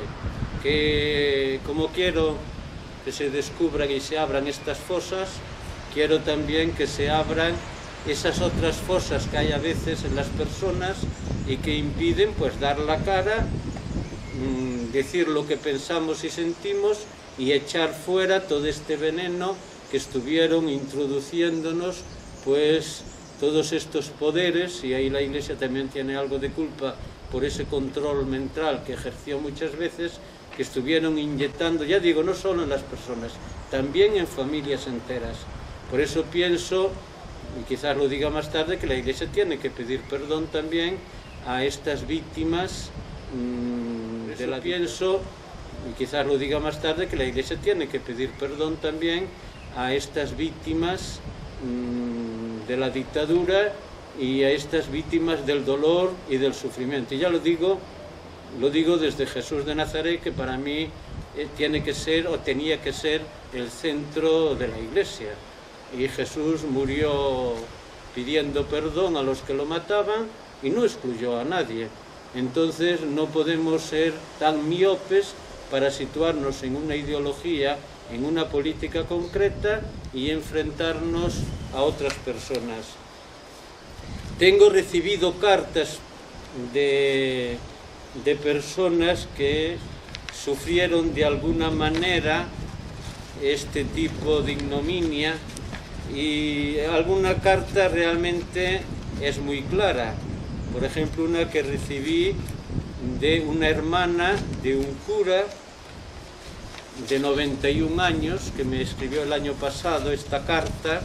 que como quiero que se descubran y se abran estas fosas, quiero también que se abran esas otras fosas que hay a veces en las personas y que impiden pues dar la cara, mmm, decir lo que pensamos y sentimos y echar fuera todo este veneno que estuvieron introduciéndonos pues todos estos poderes, y ahí la Iglesia también tiene algo de culpa por ese control mental que ejerció muchas veces, que estuvieron inyectando, ya digo, no solo en las personas, también en familias enteras. Por eso pienso, y quizás lo diga más tarde, que la Iglesia tiene que pedir perdón también a estas víctimas mmm, de la pienso, y quizás lo diga más tarde, que la Iglesia tiene que pedir perdón también a estas víctimas mmm, de la dictadura y a estas víctimas del dolor y del sufrimiento. Y ya lo digo, lo digo desde Jesús de Nazaret, que para mí eh, tiene que ser o tenía que ser el centro de la Iglesia. Y Jesús murió pidiendo perdón a los que lo mataban y no excluyó a nadie. Entonces no podemos ser tan miopes para situarnos en una ideología, en una política concreta y enfrentarnos a otras personas. Tengo recibido cartas de, de personas que sufrieron de alguna manera este tipo de ignominia, y alguna carta realmente es muy clara. Por ejemplo, una que recibí de una hermana de un cura de noventa y un años que me escribió el año pasado esta carta,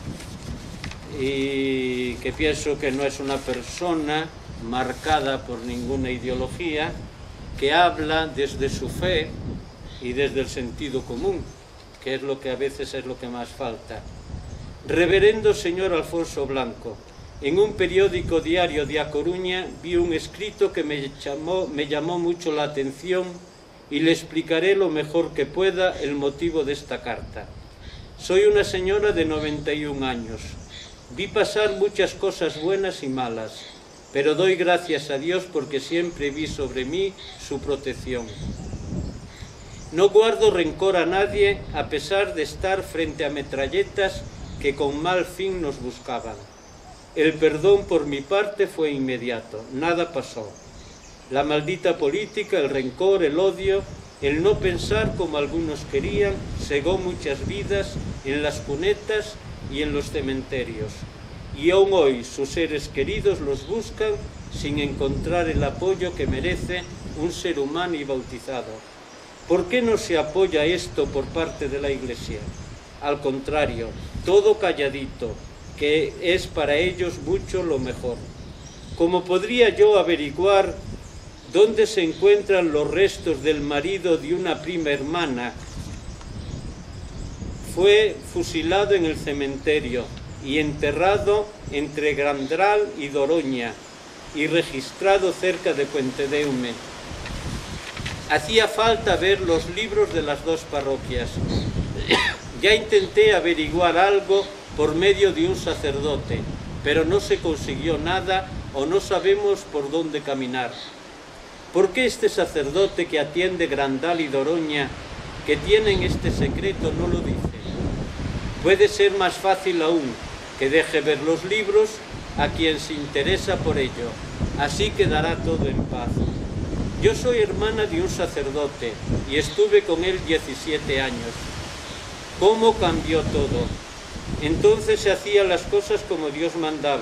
y que pienso que no es una persona marcada por ninguna ideología, que habla desde su fe y desde el sentido común, que es lo que a veces es lo que más falta. Reverendo señor Alfonso Blanco, en un periódico diario de A Coruña vi un escrito que me llamó, me llamó mucho la atención y le explicaré lo mejor que pueda el motivo de esta carta. Soy una señora de noventa y un años. Vi pasar muchas cosas buenas y malas, pero doy gracias a Dios porque siempre vi sobre mí su protección. No guardo rencor a nadie a pesar de estar frente a metralletas que con mal fin nos buscaban. El perdón por mi parte fue inmediato, nada pasó. La maldita política, el rencor, el odio, el no pensar como algunos querían, cegó muchas vidas en las cunetas y en los cementerios. Y aún hoy sus seres queridos los buscan sin encontrar el apoyo que merece un ser humano y bautizado. ¿Por qué no se apoya esto por parte de la Iglesia? Al contrario, todo calladito, que es para ellos mucho lo mejor. ¿Cómo podría yo averiguar dónde se encuentran los restos del marido de una prima hermana? Fue fusilado en el cementerio y enterrado entre Grandral y Doroña y registrado cerca de Puentedeume. Hacía falta ver los libros de las dos parroquias. Ya intenté averiguar algo por medio de un sacerdote, pero no se consiguió nada o no sabemos por dónde caminar. ¿Por qué este sacerdote que atiende Grandal y Doroña, que tienen este secreto, no lo dice? Puede ser más fácil aún que deje ver los libros a quien se interesa por ello. Así quedará todo en paz. Yo soy hermana de un sacerdote y estuve con él diecisiete años. ¿Cómo cambió todo? Entonces se hacían las cosas como Dios mandaba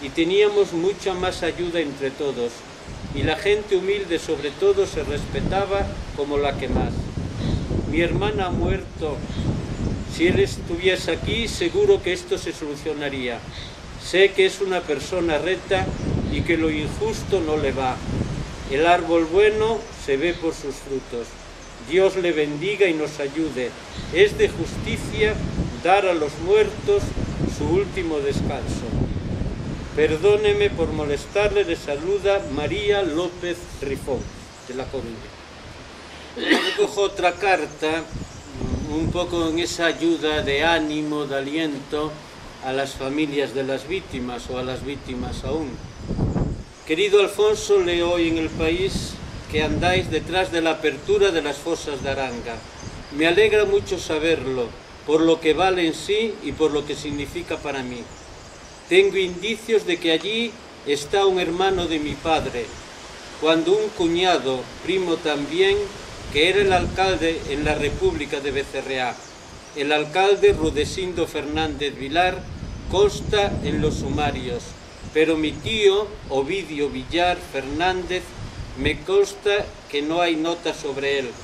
y teníamos mucha más ayuda entre todos, y la gente humilde sobre todo se respetaba como la que más. Mi hermana ha muerto. Si él estuviese aquí, seguro que esto se solucionaría. Sé que es una persona recta y que lo injusto no le va. El árbol bueno se ve por sus frutos. Dios le bendiga y nos ayude. Es de justicia dar a los muertos su último descanso. Perdóneme por molestarle, le saluda María López Rifón, de La Coruña. Recojo otra carta, un poco en esa ayuda de ánimo, de aliento a las familias de las víctimas o a las víctimas aún. Querido Alfonso, leo hoy en El País que andáis detrás de la apertura de las fosas de Aranga. Me alegra mucho saberlo, por lo que vale en sí y por lo que significa para mí. Tengo indicios de que allí está un hermano de mi padre, cuando un cuñado, primo también, que era el alcalde en la República de Becerreá. El alcalde Rudecindo Fernández Vilar consta en los sumarios, pero mi tío, Ovidio Villar Fernández, me consta que no hay nota sobre él.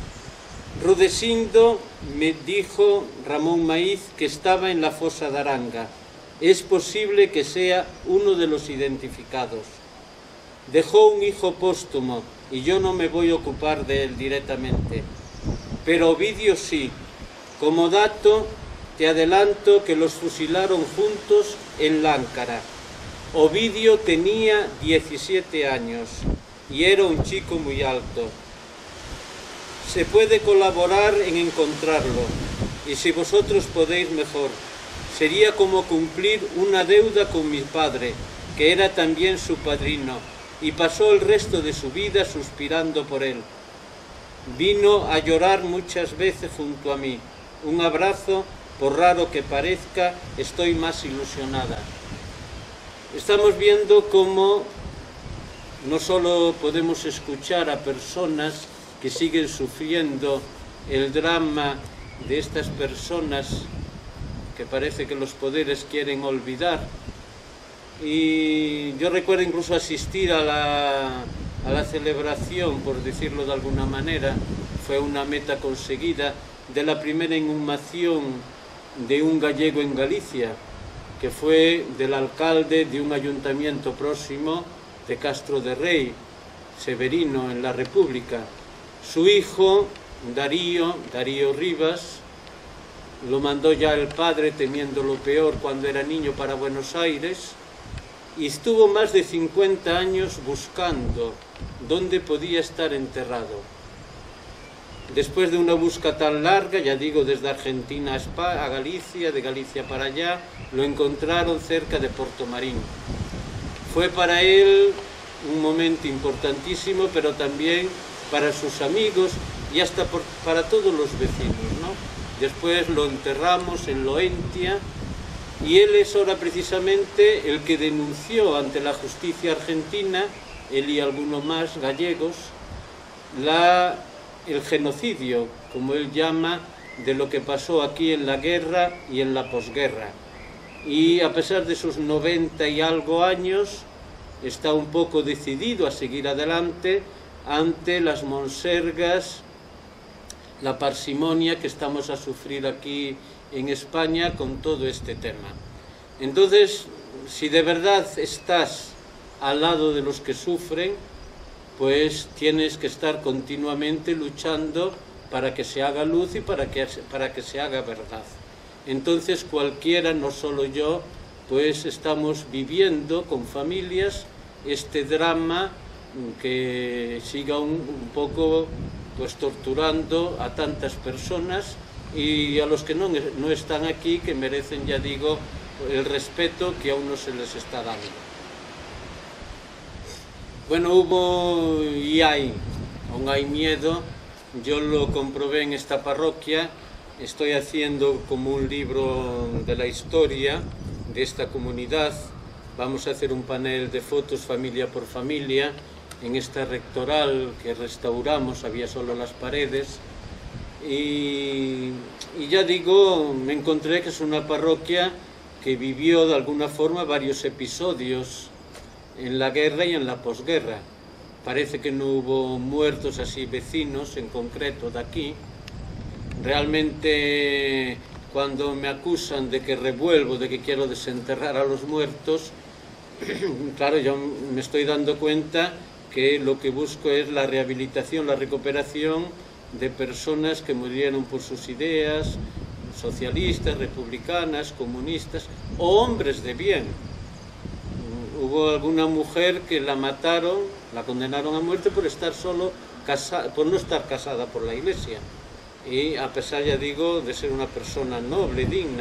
Rudecindo, me dijo Ramón Maíz, que estaba en la fosa de Aranga. Es posible que sea uno de los identificados. Dejó un hijo póstumo y yo no me voy a ocupar de él directamente. Pero Ovidio sí. Como dato, te adelanto que los fusilaron juntos en Láncara. Ovidio tenía diecisiete años y era un chico muy alto. Se puede colaborar en encontrarlo, y si vosotros podéis, mejor. Sería como cumplir una deuda con mi padre, que era también su padrino, y pasó el resto de su vida suspirando por él. Vino a llorar muchas veces junto a mí. Un abrazo, por raro que parezca, estoy más ilusionada. Estamos viendo cómo no solo podemos escuchar a personas que siguen sufriendo el drama de estas personas que parece que los poderes quieren olvidar. Y yo recuerdo incluso asistir a la, a la celebración, por decirlo de alguna manera, fue una meta conseguida, de la primera inhumación de un gallego en Galicia, que fue del alcalde de un ayuntamiento próximo de Castro de Rei, Severino, en la República. Su hijo, Darío, Darío Rivas, lo mandó ya el padre, temiendo lo peor, cuando era niño, para Buenos Aires, y estuvo más de cincuenta años buscando dónde podía estar enterrado. Después de una búsqueda tan larga, ya digo, desde Argentina a, Spa, a Galicia, de Galicia para allá, lo encontraron cerca de Portomarín. Fue para él un momento importantísimo, pero también para sus amigos y hasta por, para todos los vecinos, ¿no? Después lo enterramos en Loentia, y él es ahora precisamente el que denunció ante la justicia argentina, él y algunos más gallegos, la, el genocidio, como él llama, de lo que pasó aquí en la guerra y en la posguerra. Y a pesar de sus noventa y algo años, está un poco decidido a seguir adelante ante las monsergas, la parsimonia que estamos a sufrir aquí en España con todo este tema. Entonces, si de verdad estás al lado de los que sufren, pues tienes que estar continuamente luchando para que se haga luz y para que, para que se haga verdad. Entonces cualquiera, no solo yo, pues estamos viviendo con familias este drama que siga un, un poco pues torturando a tantas personas, y a los que no, no están aquí, que merecen, ya digo, el respeto que aún no se les está dando. Bueno, hubo y hay, aún hay miedo. Yo lo comprobé en esta parroquia. Estoy haciendo como un libro de la historia de esta comunidad. Vamos a hacer un panel de fotos familia por familia en esta rectoral que restauramos, había solo las paredes. Y, y ya digo, me encontré que es una parroquia que vivió de alguna forma varios episodios en la guerra y en la posguerra. Parece que no hubo muertos así vecinos en concreto de aquí. Realmente, cuando me acusan de que revuelvo, de que quiero desenterrar a los muertos, claro, yo me estoy dando cuenta que lo que busco es la rehabilitación, la recuperación de personas que murieron por sus ideas, socialistas, republicanas, comunistas o hombres de bien. Hubo alguna mujer que la mataron, la condenaron a muerte por estar solo casa, por no estar casada por la Iglesia, y a pesar, ya digo, de ser una persona noble, digna.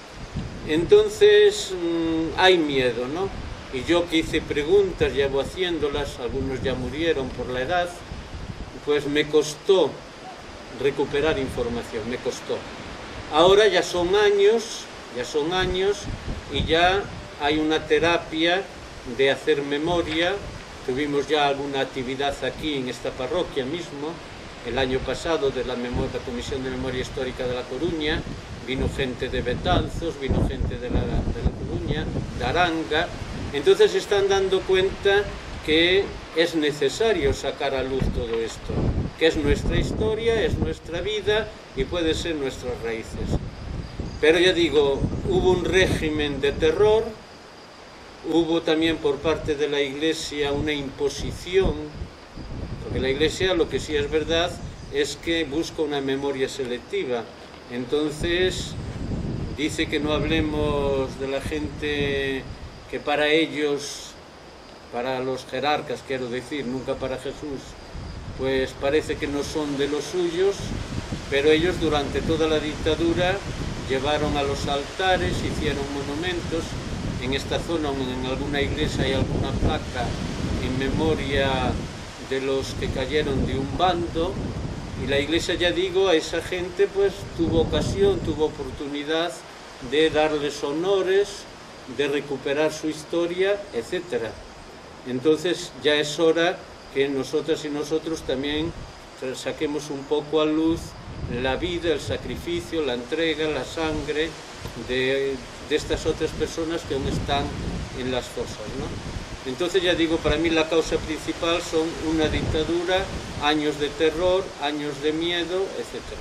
Entonces mmm, hay miedo, ¿no? Y yo que hice preguntas, llevo haciéndolas, algunos ya murieron por la edad, pues me costó recuperar información, me costó. Ahora ya son años, ya son años, y ya hay una terapia de hacer memoria. Tuvimos ya alguna actividad aquí en esta parroquia mismo, el año pasado, de la, la Comisión de Memoria Histórica de La Coruña. Vino gente de Betanzos, vino gente de la, de la Coruña, de Aranga. Entonces se están dando cuenta que es necesario sacar a luz todo esto, que es nuestra historia, es nuestra vida y puede ser nuestras raíces. Pero ya digo, hubo un régimen de terror, hubo también por parte de la Iglesia una imposición, porque la Iglesia, lo que sí es verdad, es que busca una memoria selectiva. Entonces dice que no hablemos de la gente que para ellos, para los jerarcas quiero decir, nunca para Jesús, pues parece que no son de los suyos, pero ellos durante toda la dictadura llevaron a los altares, hicieron monumentos. En esta zona, en alguna iglesia, hay alguna placa en memoria de los que cayeron de un bando, y la Iglesia, ya digo, a esa gente pues tuvo ocasión, tuvo oportunidad de darles honores, de recuperar su historia, etcétera. Entonces ya es hora que nosotras y nosotros también saquemos un poco a luz la vida, el sacrificio, la entrega, la sangre de, de estas otras personas que aún están en las fosas, ¿no? Entonces, ya digo, para mí la causa principal son una dictadura, años de terror, años de miedo, etcétera.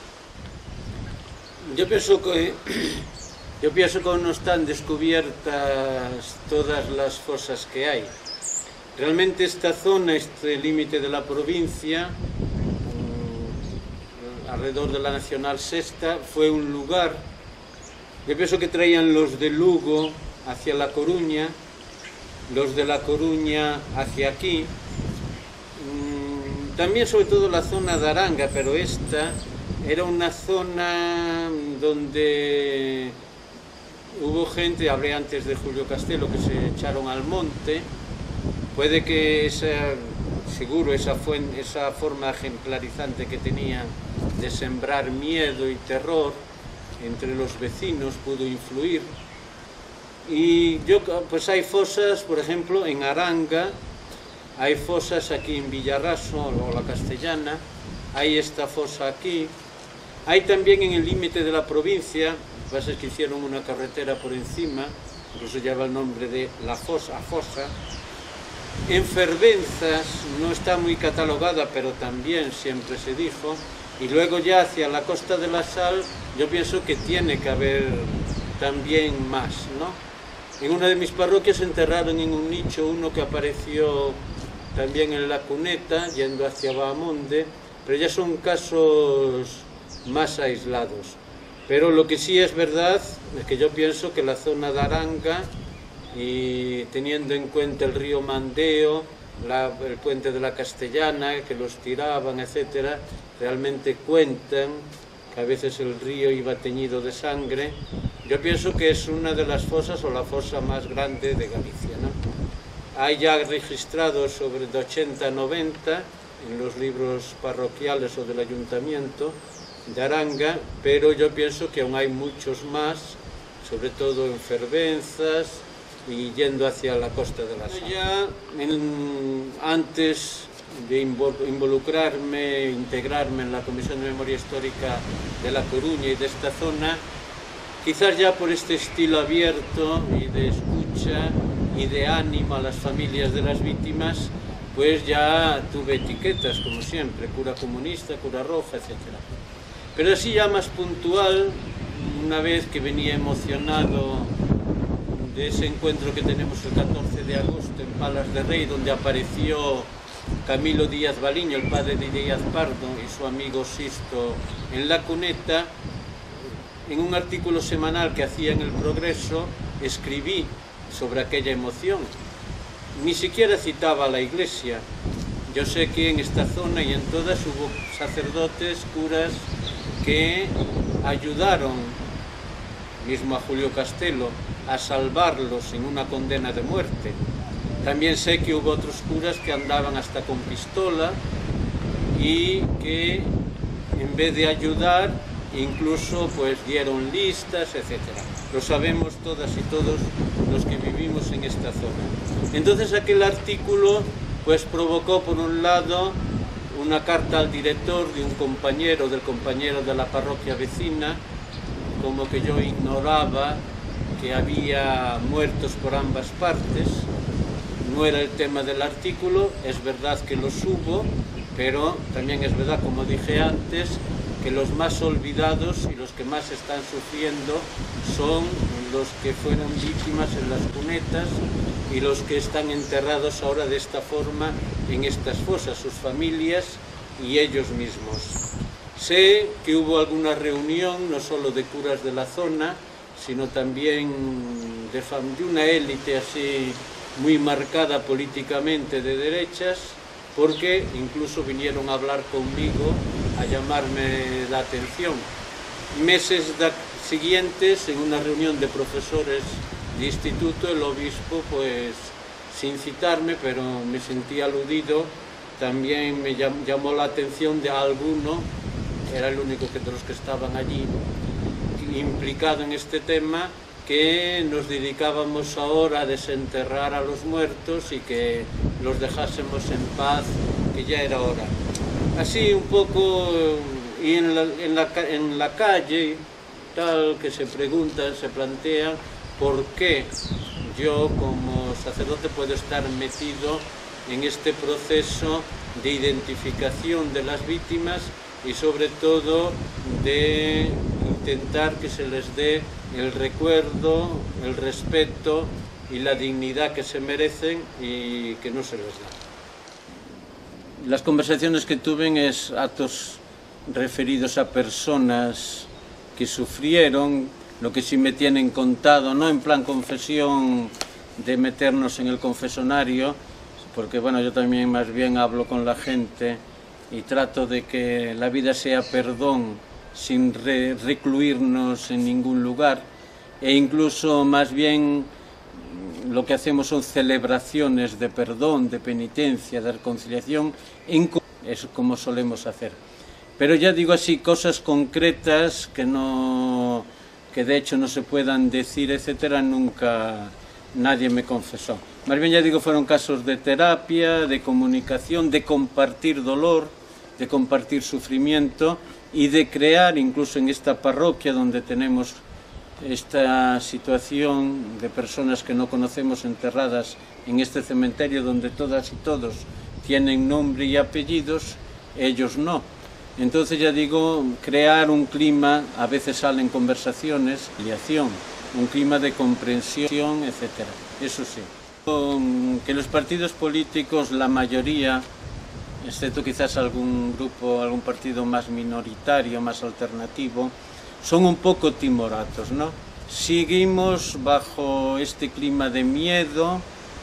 Yo pienso que, yo pienso que aún no están descubiertas todas las fosas que hay. Realmente esta zona, este límite de la provincia, alrededor de la Nacional Sexta, fue un lugar, yo pienso que traían los de Lugo hacia La Coruña, los de La Coruña hacia aquí, también sobre todo la zona de Aranga, pero esta era una zona donde hubo gente, hablé antes de Julio Castelo, que se echaron al monte. Puede que esa, seguro esa, fuente, esa forma ejemplarizante que tenía de sembrar miedo y terror entre los vecinos pudo influir. Y yo, pues hay fosas, por ejemplo, en Aranga, hay fosas aquí en Villarraso, o la Castellana, hay esta fosa aquí, hay también en el límite de la provincia, lo que pasa es que hicieron una carretera por encima, incluso lleva el nombre de la fosa, fosa. En Fervenzas no está muy catalogada, pero también siempre se dijo, y luego ya hacia la Costa de la Sal, yo pienso que tiene que haber también más, ¿no? En una de mis parroquias enterraron en un nicho uno que apareció también en La Cuneta, yendo hacia Bahamonde, pero ya son casos más aislados. Pero lo que sí es verdad es que yo pienso que la zona de Aranga, y teniendo en cuenta el río Mandeo, la, el puente de la Castellana, que los tiraban, etcétera, realmente cuentan que a veces el río iba teñido de sangre. Yo pienso que es una de las fosas o la fosa más grande de Galicia, ¿no? Hay ya registrados sobre de ochenta a noventa en los libros parroquiales o del ayuntamiento de Aranga, pero yo pienso que aún hay muchos más, sobre todo en Fervenzas y yendo hacia la Costa de la Sal. Ya en, antes de involucrarme, integrarme en la Comisión de Memoria Histórica de La Coruña y de esta zona, quizás ya por este estilo abierto y de escucha y de ánimo a las familias de las víctimas, pues ya tuve etiquetas, como siempre, cura comunista, cura roja, etcétera. Pero así ya más puntual, una vez que venía emocionado de ese encuentro que tenemos el catorce de agosto en Palas de Rey, donde apareció Camilo Díaz Baliño, el padre de Díaz Pardo, y su amigo Sisto en La Cuneta, en un artículo semanal que hacía en El Progreso, escribí sobre aquella emoción. Ni siquiera citaba a la Iglesia. Yo sé que en esta zona y en todas hubo sacerdotes, curas, que ayudaron, mismo a Julio Castelo, a salvarlos en una condena de muerte. También sé que hubo otros curas que andaban hasta con pistola y que en vez de ayudar incluso pues dieron listas, etcétera. Lo sabemos todas y todos los que vivimos en esta zona. Entonces aquel artículo pues provocó por un lado una carta al director de un compañero, del compañero de la parroquia vecina, como que yo ignoraba que había muertos por ambas partes. No era el tema del artículo, es verdad que los hubo, pero también es verdad, como dije antes, que los más olvidados y los que más están sufriendo son los que fueron víctimas en las cunetas y los que están enterrados ahora de esta forma en estas fosas, sus familias y ellos mismos. Sé que hubo alguna reunión, no solo de curas de la zona, sino también de, de una élite así muy marcada políticamente de derechas, porque incluso vinieron a hablar conmigo, a llamarme la atención. Meses siguientes, en una reunión de profesores de instituto, el obispo, pues sin citarme, pero me sentí aludido, también me llamó la atención de alguno, era el único de los que estaban allí, implicado en este tema, que nos dedicábamos ahora a desenterrar a los muertos y que los dejásemos en paz, que ya era hora. Así un poco, y en la, en la, en la calle, tal, que se preguntan, se plantean por qué yo como sacerdote puedo estar metido en este proceso de identificación de las víctimas y sobre todo de intentar que se les dé el recuerdo, el respeto y la dignidad que se merecen y que no se les da. Las conversaciones que tuve es actos referidos a personas que sufrieron, lo que sí me tienen contado, no en plan confesión de meternos en el confesonario, porque bueno, yo también más bien hablo con la gente y trato de que la vida sea perdón sin re recluirnos en ningún lugar, e incluso más bien lo que hacemos son celebraciones de perdón, de penitencia, de reconciliación, es como solemos hacer. Pero ya digo así, cosas concretas que, no, que de hecho no se puedan decir, etcétera, nunca nadie me confesó. Más bien ya digo, fueron casos de terapia, de comunicación, de compartir dolor, de compartir sufrimiento y de crear, incluso en esta parroquia donde tenemos esta situación de personas que no conocemos enterradas en este cementerio donde todas y todos tienen nombre y apellidos, ellos no. Entonces ya digo, crear un clima, a veces salen conversaciones, mediación, un clima de comprensión, etcétera. Eso sí. Que los partidos políticos, la mayoría, excepto quizás algún grupo, algún partido más minoritario, más alternativo, son un poco timoratos, ¿no? Seguimos bajo este clima de miedo,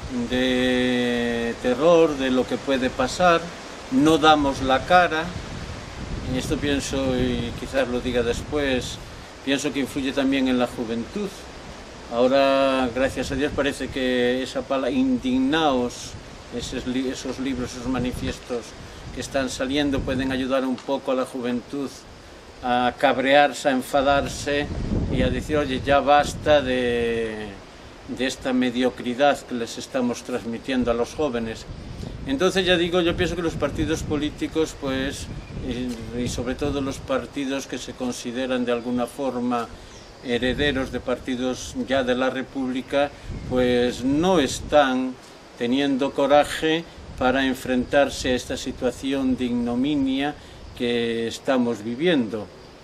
de terror, de lo que puede pasar, no damos la cara. Esto pienso, y quizás lo diga después, pienso que influye también en la juventud. Ahora, gracias a Dios, parece que esa palabra, indignaos, esos, esos libros, esos manifiestos que están saliendo pueden ayudar un poco a la juventud a cabrearse, a enfadarse y a decir, oye, ya basta de, de esta mediocridad que les estamos transmitiendo a los jóvenes. Entonces ya digo, yo pienso que los partidos políticos, pues, y, y sobre todo los partidos que se consideran de alguna forma herederos de partidos ya de la República, pues no están teniendo coraje para enfrentarse a esta situación de ignominia que estamos viviendo.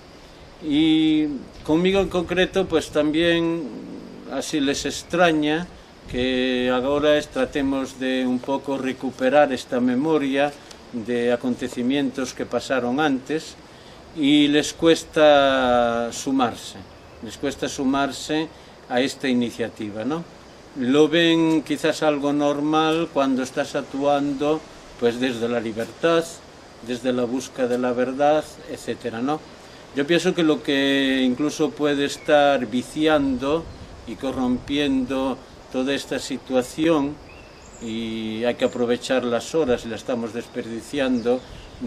Y conmigo en concreto, pues también así les extraña que agora tratemos de un pouco recuperar esta memoria de acontecimientos que pasaron antes, y les cuesta sumarse, les cuesta sumarse a esta iniciativa, ¿no? Lo ven quizás algo normal cuando estás actuando pues desde la libertad, desde la búsqueda de la verdad, etcétera, ¿no? Yo pienso que lo que incluso puede estar viciando y corrompiendo toda esta situación, y hay que aprovechar las horas, y la estamos desperdiciando,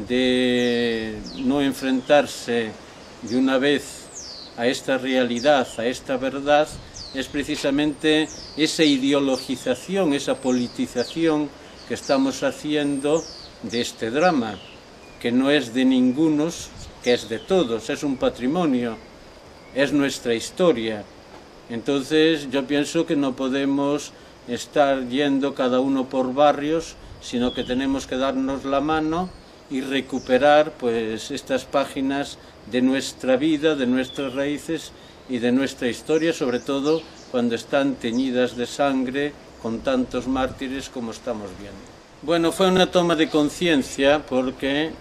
de no enfrentarse de una vez a esta realidad, a esta verdad, es precisamente esa ideologización, esa politización que estamos haciendo de este drama, que no es de ningunos, que es de todos, es un patrimonio, es nuestra historia. Entonces yo pienso que no podemos estar yendo cada uno por barrios, sino que tenemos que darnos la mano y recuperar pues estas páginas de nuestra vida, de nuestras raíces y de nuestra historia, sobre todo cuando están teñidas de sangre con tantos mártires como estamos viendo. Bueno, fue una toma de conciencia porque,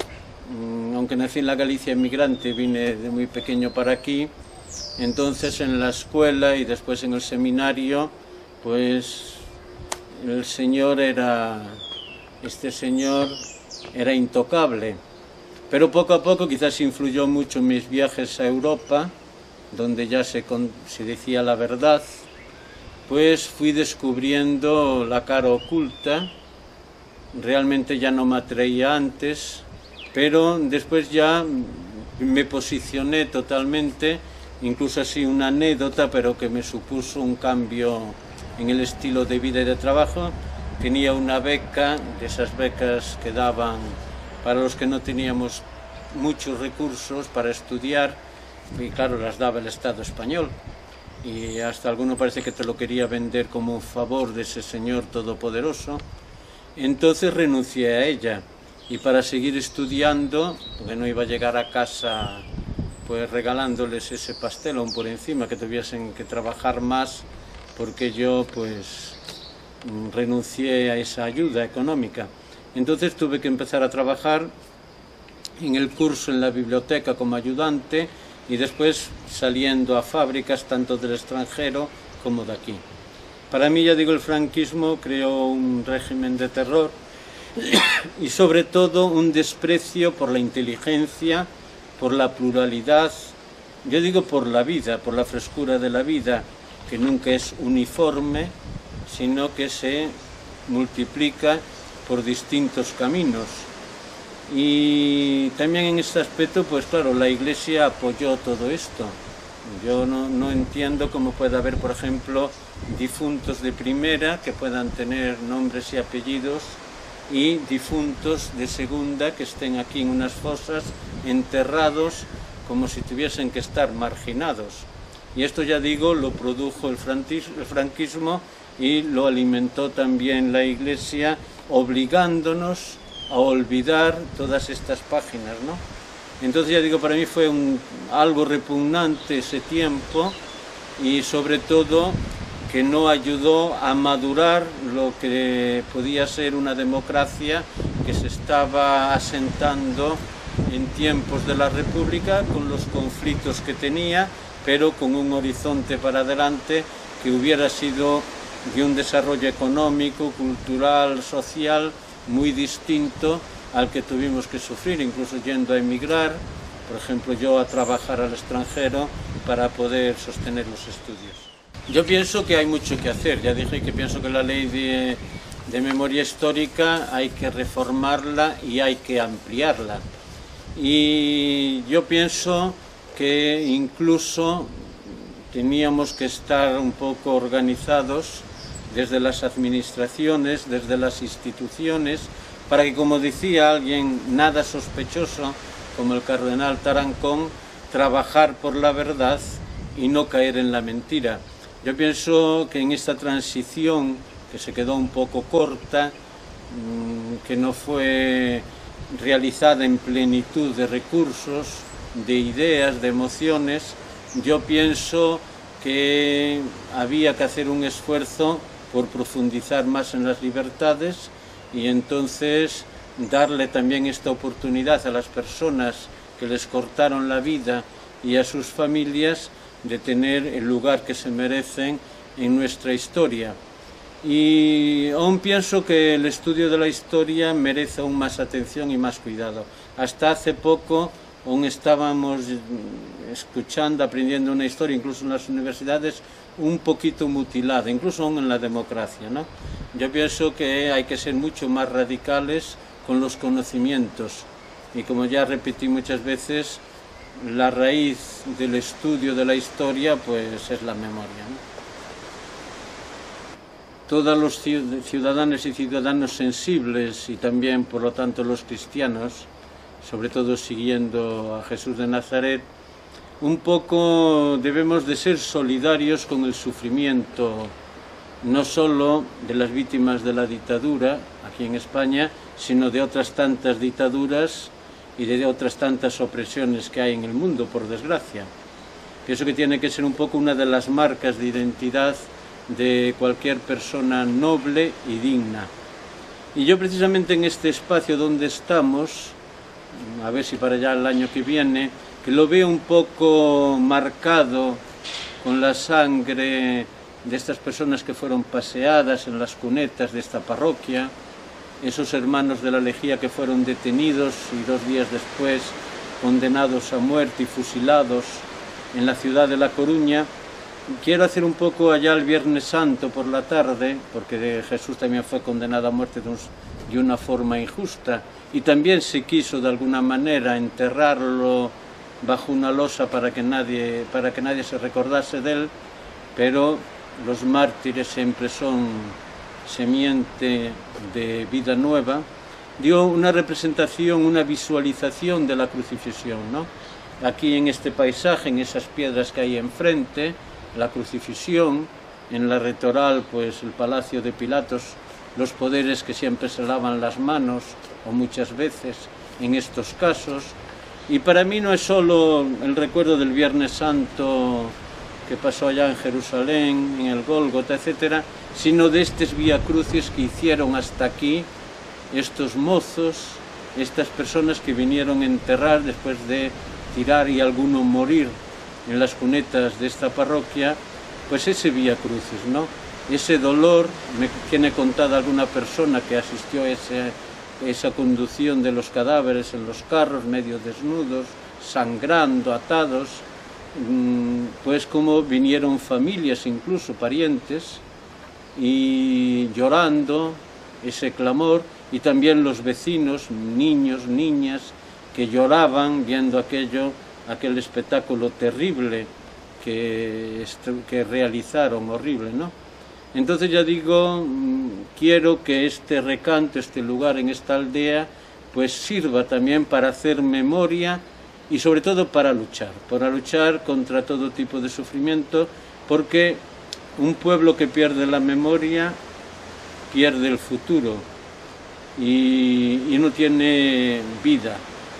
aunque nací en la Galicia inmigrante, vine de muy pequeño para aquí. Entonces en la escuela y después en el seminario, pues el señor era, este señor era intocable. Pero poco a poco quizás influyó mucho en mis viajes a Europa, donde ya se, se decía la verdad, pues fui descubriendo la cara oculta. Realmente ya no me atraía antes, pero después ya me posicioné totalmente, incluso así una anécdota, pero que me supuso un cambio en el estilo de vida y de trabajo. Tenía una beca, de esas becas que daban para los que no teníamos muchos recursos para estudiar, y claro, las daba el Estado español, y hasta alguno parece que te lo quería vender como un favor de ese señor todopoderoso. Entonces renuncié a ella, y para seguir estudiando, porque no iba a llegar a casa pues regalándoles ese pastel aún por encima, que tuviesen que trabajar más, porque yo pues renuncié a esa ayuda económica. Entonces tuve que empezar a trabajar en el curso en la biblioteca como ayudante, y después saliendo a fábricas tanto del extranjero como de aquí. Para mí, ya digo, el franquismo creó un régimen de terror y sobre todo un desprecio por la inteligencia, por la pluralidad, yo digo por la vida, por la frescura de la vida, que nunca es uniforme, sino que se multiplica por distintos caminos. Y también en este aspecto, pues claro, la Iglesia apoyó todo esto. Yo no, no entiendo cómo puede haber, por ejemplo, difuntos de primera que puedan tener nombres y apellidos, y difuntos de segunda que estén aquí en unas fosas enterrados como si tuviesen que estar marginados. Y esto, ya digo, lo produjo el franquismo y lo alimentó también la Iglesia, obligándonos a olvidar todas estas páginas, ¿no? Entonces, ya digo, para mí fue un, algo repugnante ese tiempo, y sobre todo que no ayudó a madurar lo que podía ser una democracia que se estaba asentando en tiempos de la República, con los conflictos que tenía, pero con un horizonte para adelante que hubiera sido de un desarrollo económico, cultural, social, muy distinto al que tuvimos que sufrir, incluso yendo a emigrar, por ejemplo yo a trabajar al extranjero para poder sostener los estudios. Yo pienso que hay mucho que hacer. Ya dije que pienso que la ley de, de memoria histórica hay que reformarla y hay que ampliarla. Y yo pienso que incluso teníamos que estar un poco organizados desde las administraciones, desde las instituciones, para que, como decía alguien nada sospechoso, como el cardenal Tarancón, trabajar por la verdad y no caer en la mentira. Yo pienso que en esta transición, que se quedó un poco corta, que no fue realizada en plenitud de recursos, de ideas, de emociones, yo pienso que había que hacer un esfuerzo por profundizar más en las libertades y entonces darle también esta oportunidad a las personas que les cortaron la vida y a sus familias de tener el lugar que se merecen en nuestra historia. Y aún pienso que el estudio de la historia merece aún más atención y más cuidado. Hasta hace poco aún estábamos escuchando, aprendiendo una historia, incluso en las universidades, un poquito mutilada, incluso aún en la democracia, ¿no? Yo pienso que hay que ser mucho más radicales con los conocimientos y, como ya repetí muchas veces, la raíz del estudio de la historia pues es la memoria, ¿no? Todos los ciudadanos y ciudadanos sensibles y también, por lo tanto, los cristianos, sobre todo siguiendo a Jesús de Nazaret, un poco debemos de ser solidarios con el sufrimiento, no solo de las víctimas de la dictadura aquí en España, sino de otras tantas dictaduras y de otras tantas opresiones que hay en el mundo, por desgracia. Pienso que tiene que ser un poco una de las marcas de identidad de cualquier persona noble y digna. Y yo precisamente en este espacio donde estamos, a ver si para allá el año que viene, que lo veo un poco marcado con la sangre de estas personas que fueron paseadas en las cunetas de esta parroquia, esos hermanos de la Lejía que fueron detenidos y dos días después condenados a muerte y fusilados en la ciudad de La Coruña. Quiero hacer un poco allá el Viernes Santo por la tarde, porque Jesús también fue condenado a muerte de una forma injusta y también se quiso de alguna manera enterrarlo bajo una losa para que nadie, para que nadie se recordase de él, pero los mártires siempre son semiente de vida nueva. Dio una representación, una visualización de la crucifixión, ¿no? Aquí en este paisaje, en esas piedras que hay enfrente, la crucifixión, en la retoral pues el palacio de Pilatos, los poderes que siempre se lavan las manos, o muchas veces en estos casos. Y para mí no es solo el recuerdo del Viernes Santo que pasó allá en Jerusalén, en el Gólgota, etcétera, sino de estos Vía Crucis que hicieron hasta aquí estos mozos, estas personas que vinieron a enterrar después de tirar y alguno morir en las cunetas de esta parroquia, pues ese Vía Crucis, ¿no? Ese dolor, me tiene contada alguna persona que asistió a ese, esa conducción de los cadáveres en los carros, medio desnudos, sangrando, atados, pues como vinieron familias, incluso parientes, y llorando ese clamor, y también los vecinos, niños, niñas, que lloraban viendo aquello, aquel espectáculo terrible que, que realizaron, horrible, ¿no? Entonces ya digo, quiero que este recanto, este lugar en esta aldea, pues sirva también para hacer memoria y sobre todo para luchar, para luchar contra todo tipo de sufrimiento, porque un pueblo que pierde la memoria pierde el futuro y, y no tiene vida.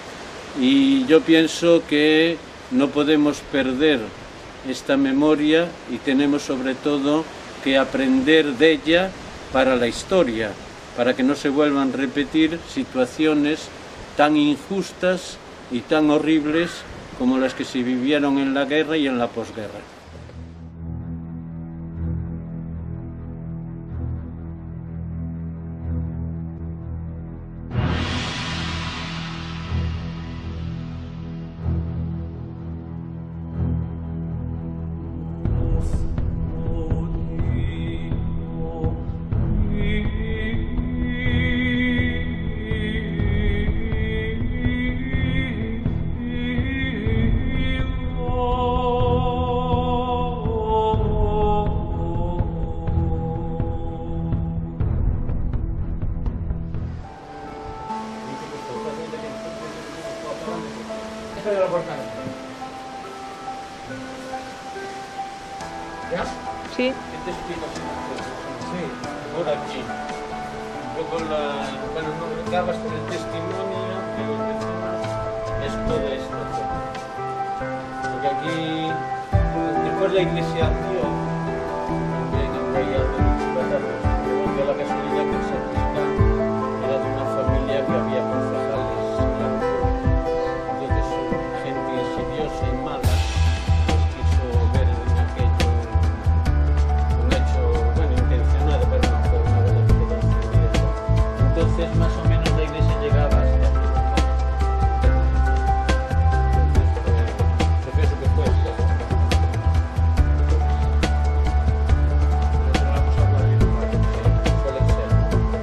Y yo pienso que no podemos perder esta memoria y tenemos sobre todo que aprender de ella para la historia, para que no se vuelvan a repetir situaciones tan injustas y tan horribles como las que se vivieron en la guerra y en la posguerra. Oh Sí. ¿Qué te explico? Sí, por aquí. Un poco la... Bueno, no acabas con el testimonio que los vecinos es toda esta zona. Porque aquí, después la iglesia dio, también apoyado muchos batatas, porque la casualidad que el sacristán era de una familia que había concejales en la República. Entonces, gente insidiosa y mala pues quiso ver en aquello un hecho, bueno, intencionado, pero no fue una beneficencia directa. Entonces, más o menos la iglesia llegaba hasta aquí. Entonces, yo pienso que fue esto. Suelen ser.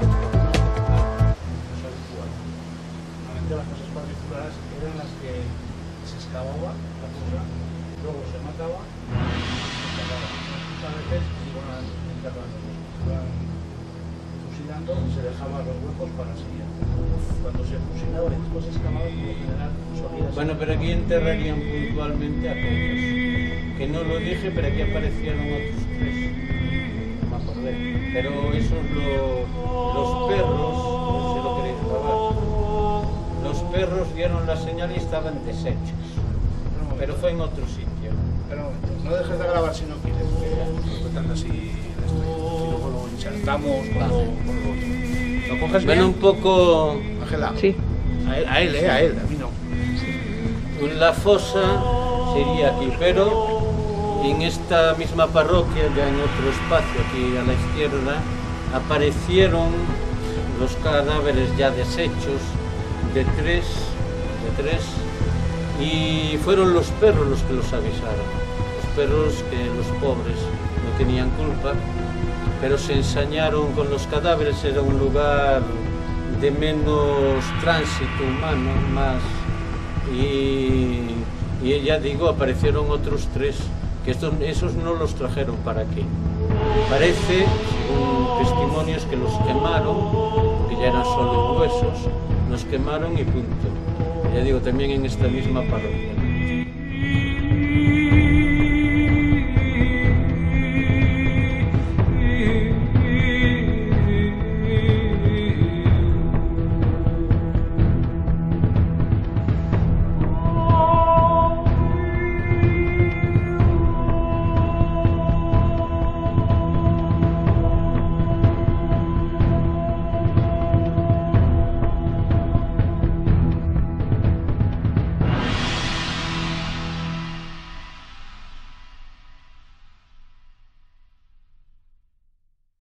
Las cosas particulares eran las que se excavaba la cosa, luego se mataba y se acababa. Muchas veces iban a iban fusilando y se dejaban los huecos para seguir. Cuando se fusilaba y después se excavaba, por lo general solía ser. Bueno, pero aquí enterrarían puntualmente a aquellos. Que no lo dije, pero aquí aparecieron otros tres. No me acordé. Pero esos lo- los perros, no sé si lo queréis grabar. Los perros dieron la señal y estaban deshechos. Pero fue en otro sitio. Pero un momento, no dejes de grabar si no quieres, que cuentan así esto. Y luego lo insertamos con lo, con lo otro. ¿Lo coges bien? Bueno, un poco... Ángela. Sí. A él, a él, eh, a él, a mí no. La fosa sería aquí, pero en esta misma parroquia, ya en otro espacio, aquí a la izquierda, aparecieron los cadáveres ya deshechos de tres, de tres, y fueron los perros los que los avisaron. Los perros que los pobres no tenían culpa, pero se ensañaron con los cadáveres. Era un lugar de menos tránsito humano, más, y, y ya digo, aparecieron otros tres, que estos, esos no los trajeron para aquí. Parece, según testimonios, que los quemaron, que ya eran solo huesos, los quemaron y punto. Ya digo, también en esta misma parroquia.